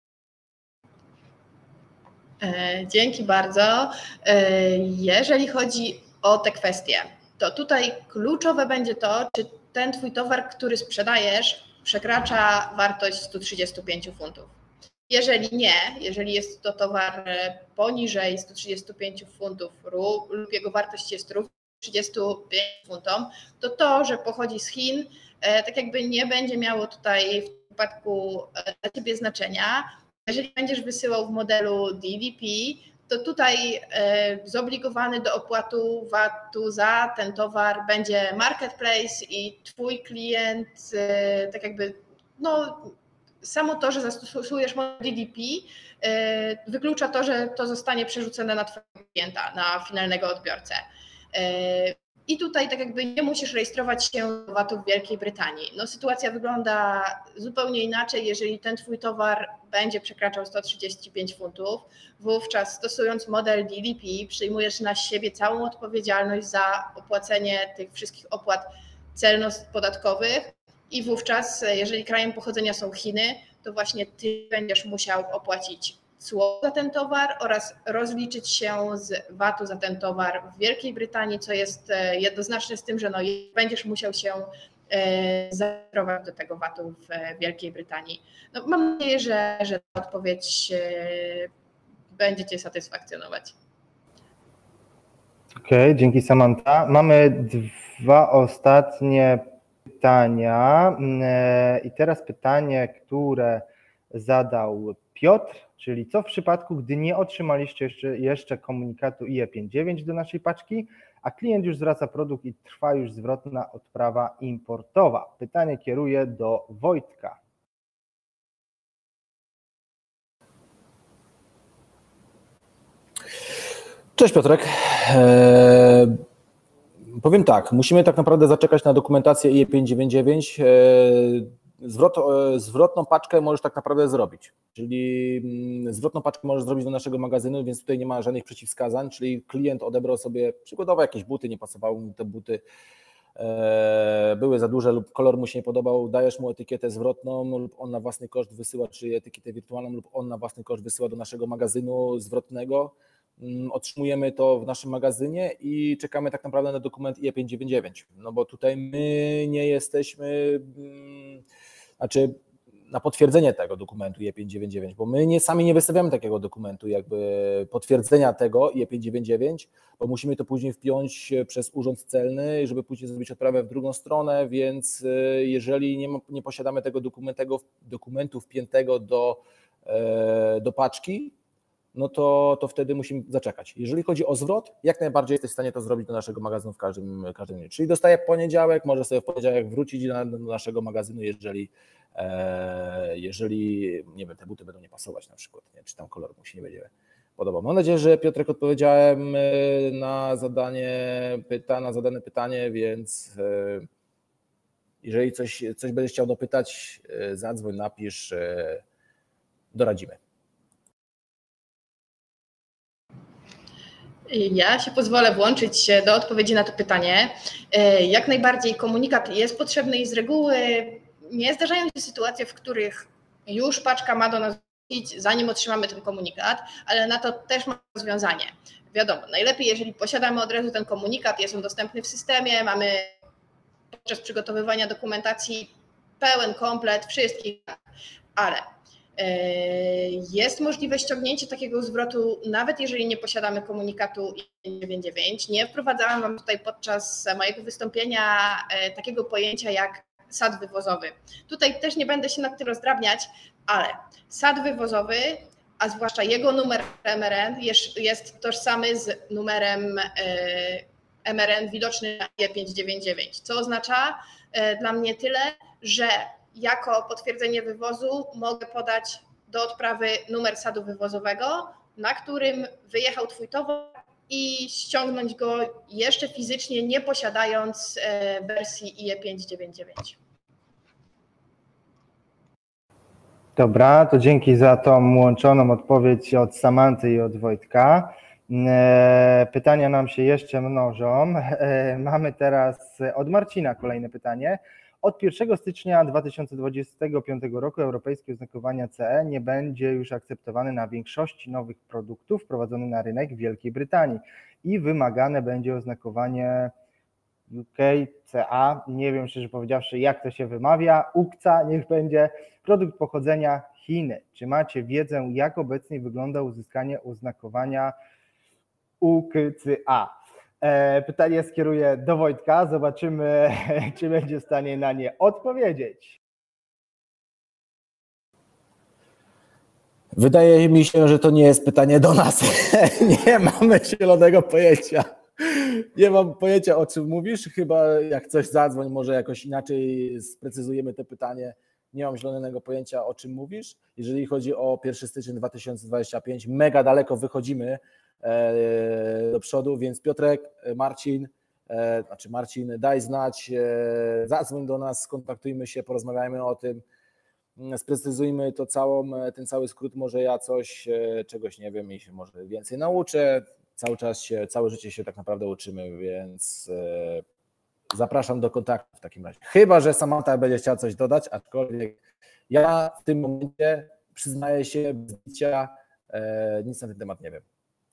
Dzięki bardzo. Jeżeli chodzi o te kwestie, to tutaj kluczowe będzie to, czy ten Twój towar, który sprzedajesz, przekracza wartość sto trzydzieści pięć funtów. Jeżeli nie, jeżeli jest to towar poniżej sto trzydzieści pięć funtów lub jego wartość jest równa trzydziestu pięciu funtom, to to, że pochodzi z Chin, tak jakby nie będzie miało tutaj przypadku dla Ciebie znaczenia. Jeżeli będziesz wysyłał w modelu D D P, to tutaj zobligowany do opłatu V A T-u za ten towar będzie marketplace i Twój klient, tak jakby, no samo to, że zastosujesz model D D P, wyklucza to, że to zostanie przerzucone na Twojego klienta, na finalnego odbiorcę. I tutaj tak jakby nie musisz rejestrować się do V A T-u w Wielkiej Brytanii. No, sytuacja wygląda zupełnie inaczej, jeżeli ten Twój towar będzie przekraczał sto trzydzieści pięć funtów, wówczas stosując model D D P przyjmujesz na siebie całą odpowiedzialność za opłacenie tych wszystkich opłat celno-podatkowych i wówczas, jeżeli krajem pochodzenia są Chiny, to właśnie Ty będziesz musiał opłacić cło za ten towar oraz rozliczyć się z V A T-u za ten towar w Wielkiej Brytanii, co jest jednoznaczne z tym, że no, będziesz musiał się zarejestrować do tego V A T-u w Wielkiej Brytanii. No, mam nadzieję, że, że ta odpowiedź będzie Cię satysfakcjonować. Okej, okay, dzięki Samantha. Mamy dwa ostatnie pytania i teraz pytanie, które zadał Piotr, czyli co w przypadku, gdy nie otrzymaliście jeszcze, jeszcze komunikatu I E pięćdziesiąt dziewięć do naszej paczki, a klient już zwraca produkt i trwa już zwrotna odprawa importowa. Pytanie kieruję do Wojtka. Cześć Piotrek. Eee, powiem tak, musimy tak naprawdę zaczekać na dokumentację I E pięćset dziewięćdziesiąt dziewięć. Eee, zwrot, e, zwrotną paczkę możesz tak naprawdę zrobić, czyli zwrotną paczkę możesz zrobić do naszego magazynu, więc tutaj nie ma żadnych przeciwwskazań, czyli klient odebrał sobie przykładowo jakieś buty, nie pasowały mu te buty, e, były za duże lub kolor mu się nie podobał, dajesz mu etykietę zwrotną lub on na własny koszt wysyła, czy etykietę wirtualną lub on na własny koszt wysyła do naszego magazynu zwrotnego. Otrzymujemy to w naszym magazynie i czekamy tak naprawdę na dokument I E pięćset dziewięćdziesiąt dziewięć, no bo tutaj my nie jesteśmy, znaczy na potwierdzenie tego dokumentu I E pięćset dziewięćdziesiąt dziewięć, bo my nie, sami nie wystawiamy takiego dokumentu, jakby potwierdzenia tego I E pięćset dziewięćdziesiąt dziewięć, bo musimy to później wpiąć przez urząd celny, żeby później zrobić odprawę w drugą stronę, więc jeżeli nie, ma, nie posiadamy tego dokumentu, dokumentu wpiętego do, do paczki, no to, to wtedy musimy zaczekać. Jeżeli chodzi o zwrot, jak najbardziej jesteś w stanie to zrobić do naszego magazynu w każdym, każdym dniu. Czyli dostaję w poniedziałek, może sobie w poniedziałek wrócić do, do naszego magazynu, jeżeli, e, jeżeli nie wiem, te buty będą nie pasować na przykład, nie, czy tam kolor mu się nie będzie podobał. Mam nadzieję, że Piotrek odpowiedziałem na zadanie pyta, na zadane pytanie, więc e, jeżeli coś, coś będziesz chciał dopytać, e, zadzwoń, napisz, e, doradzimy. Ja się pozwolę włączyć do odpowiedzi na to pytanie. Jak najbardziej komunikat jest potrzebny i z reguły nie zdarzają się sytuacje, w których już paczka ma do nas wrócić, zanim otrzymamy ten komunikat, ale na to też ma rozwiązanie. Wiadomo, najlepiej jeżeli posiadamy od razu ten komunikat, jest on dostępny w systemie, mamy podczas przygotowywania dokumentacji pełen komplet wszystkich, ale jest możliwe ściągnięcie takiego zwrotu, nawet jeżeli nie posiadamy komunikatu I E pięćset dziewięćdziesiąt dziewięć. Nie wprowadzałam Wam tutaj podczas mojego wystąpienia takiego pojęcia jak sad wywozowy. Tutaj też nie będę się nad tym rozdrabniać, ale sad wywozowy, a zwłaszcza jego numer M R N jest, jest tożsamy z numerem M R N widoczny na I E pięćset dziewięćdziesiąt dziewięć, co oznacza dla mnie tyle, że jako potwierdzenie wywozu mogę podać do odprawy numer sadu wywozowego, na którym wyjechał Twój towar i ściągnąć go jeszcze fizycznie, nie posiadając wersji I E pięćset dziewięćdziesiąt dziewięć. Dobra, to dzięki za tą łączoną odpowiedź od Samanty i od Wojtka. Pytania nam się jeszcze mnożą. Mamy teraz od Marcina kolejne pytanie. Od pierwszego stycznia dwa tysiące dwudziestego piątego roku europejskie oznakowania C E nie będzie już akceptowane na większości nowych produktów wprowadzonych na rynek w Wielkiej Brytanii i wymagane będzie oznakowanie U K C A, nie wiem szczerze powiedziawszy jak to się wymawia, U K C A niech będzie, produkt pochodzenia Chiny. Czy macie wiedzę, jak obecnie wygląda uzyskanie oznakowania U K C A? Pytanie skieruję do Wojtka, zobaczymy, czy będzie w stanie na nie odpowiedzieć. Wydaje mi się, że to nie jest pytanie do nas. Nie mamy zielonego pojęcia. Nie mam pojęcia, o czym mówisz. Chyba jak coś zadzwoń, może jakoś inaczej sprecyzujemy to pytanie. Nie mam zielonego pojęcia, o czym mówisz. Jeżeli chodzi o pierwszy stycznia dwa tysiące dwudziesty piąty, mega daleko wychodzimy do przodu, więc Piotrek, Marcin, znaczy Marcin, daj znać, zadzwoń do nas, skontaktujmy się, porozmawiajmy o tym, sprecyzujmy to całą, ten cały skrót, może ja coś, czegoś nie wiem i się może więcej nauczę. Cały czas się, całe życie się tak naprawdę uczymy, więc zapraszam do kontaktu w takim razie. Chyba że Samantha będzie chciała coś dodać, aczkolwiek ja w tym momencie przyznaję się bez bicia, nic na ten temat nie wiem.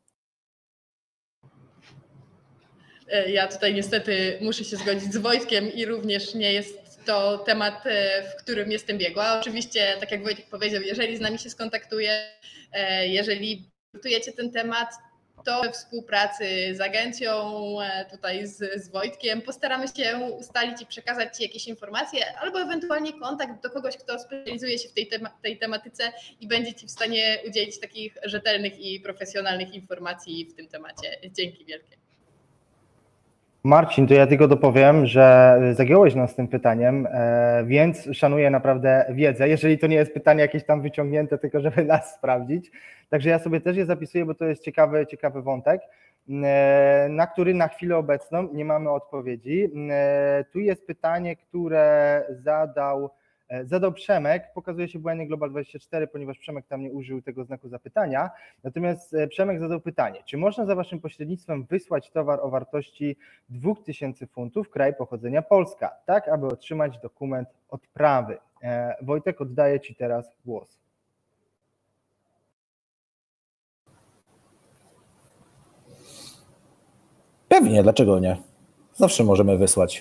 Ja tutaj niestety muszę się zgodzić z Wojtkiem i również nie jest to temat, w którym jestem biegła. Oczywiście, tak jak Wojtek powiedział, jeżeli z nami się skontaktuje, jeżeli dyskutujecie ten temat, to we współpracy z agencją, tutaj z, z Wojtkiem, postaramy się ustalić i przekazać Ci jakieś informacje, albo ewentualnie kontakt do kogoś, kto specjalizuje się w tej, tema, tej tematyce i będzie Ci w stanie udzielić takich rzetelnych i profesjonalnych informacji w tym temacie. Dzięki wielkie. Marcin, to ja tylko dopowiem, że zagiąłeś nas tym pytaniem, więc szanuję naprawdę wiedzę, jeżeli to nie jest pytanie jakieś tam wyciągnięte, tylko żeby nas sprawdzić. Także ja sobie też je zapisuję, bo to jest ciekawy, ciekawy wątek, na który na chwilę obecną nie mamy odpowiedzi. Tu jest pytanie, które zadał, zadał Przemek, pokazuje się błędnie Global dwadzieścia cztery, ponieważ Przemek tam nie użył tego znaku zapytania. Natomiast Przemek zadał pytanie, czy można za Waszym pośrednictwem wysłać towar o wartości dwa tysiące funtów, kraj pochodzenia Polska, tak aby otrzymać dokument odprawy? Wojtek, oddaję Ci teraz głos. Pewnie, dlaczego nie? Zawsze możemy wysłać.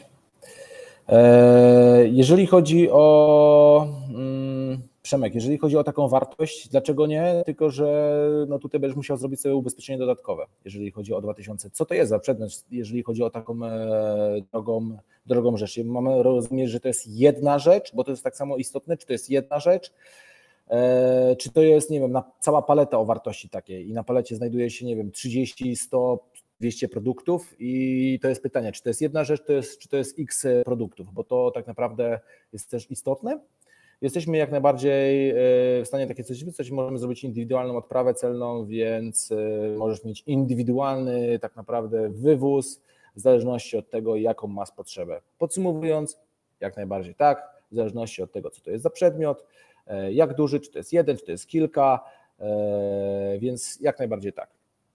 Jeżeli chodzi o Przemek, jeżeli chodzi o taką wartość, dlaczego nie? Tylko że no tutaj będziesz musiał zrobić sobie ubezpieczenie dodatkowe, jeżeli chodzi o dwa tysiące. Co to jest za przedmiot, jeżeli chodzi o taką drogą, drogą rzecz? Mamy rozumieć, że to jest jedna rzecz, bo to jest tak samo istotne, czy to jest jedna rzecz, czy to jest, nie wiem, na, cała paleta o wartości takiej i na palecie znajduje się, nie wiem, trzydzieści, sto, dwieście produktów i to jest pytanie, czy to jest jedna rzecz, to jest, czy to jest x produktów, bo to tak naprawdę jest też istotne. Jesteśmy jak najbardziej w stanie takie coś wysłać, możemy zrobić indywidualną odprawę celną, więc możesz mieć indywidualny tak naprawdę wywóz w zależności od tego, jaką masz potrzebę. Podsumowując, jak najbardziej tak, w zależności od tego, co to jest za przedmiot, jak duży, czy to jest jeden, czy to jest kilka, więc jak najbardziej tak.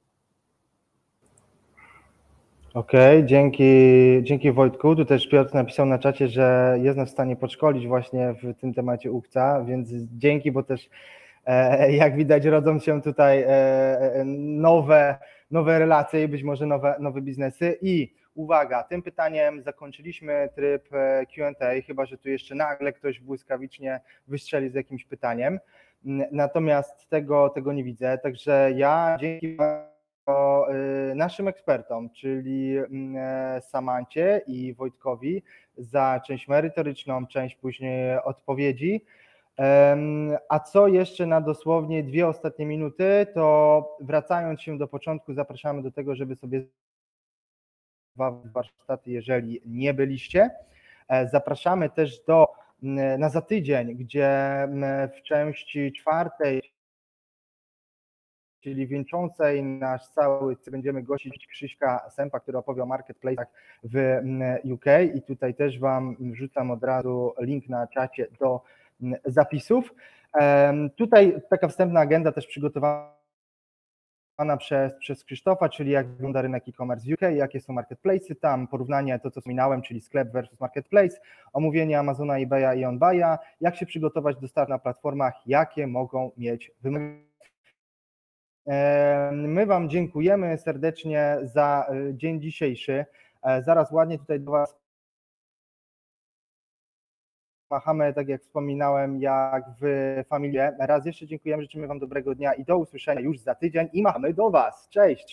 Okej, okay, dzięki, dzięki Wojtku. Tu też Piotr napisał na czacie, że jest nas w stanie podszkolić właśnie w tym temacie U K C A, więc dzięki, bo też e, jak widać rodzą się tutaj e, nowe, nowe relacje i być może nowe, nowe biznesy. I uwaga, tym pytaniem zakończyliśmy tryb Q and A, chyba że tu jeszcze nagle ktoś błyskawicznie wystrzeli z jakimś pytaniem. Natomiast tego, tego nie widzę, także ja dzięki naszym ekspertom, czyli Samancie i Wojtkowi za część merytoryczną, część później odpowiedzi. A co jeszcze na dosłownie dwie ostatnie minuty, to wracając się do początku, zapraszamy do tego, żeby sobie warsztaty, jeżeli nie byliście. Zapraszamy też do na za tydzień, gdzie w części czwartej, czyli wieńczącej nasz cały, będziemy gościć Krzyśka Sępa, który opowie o marketplace'ach w U K i tutaj też Wam wrzucam od razu link na czacie do zapisów. Tutaj taka wstępna agenda też przygotowana przez, przez Krzysztofa, czyli jak wygląda rynek e-commerce w U K, jakie są marketplace'y, tam porównanie to, co wspominałem, czyli sklep versus marketplace, omówienie Amazona, eBaya i OnBuya, jak się przygotować do startu na platformach, jakie mogą mieć wymagania. My Wam dziękujemy serdecznie za dzień dzisiejszy. Zaraz ładnie tutaj do Was machamy, tak jak wspominałem, jak w familie. Raz jeszcze dziękujemy, życzymy Wam dobrego dnia i do usłyszenia już za tydzień i machamy do Was. Cześć!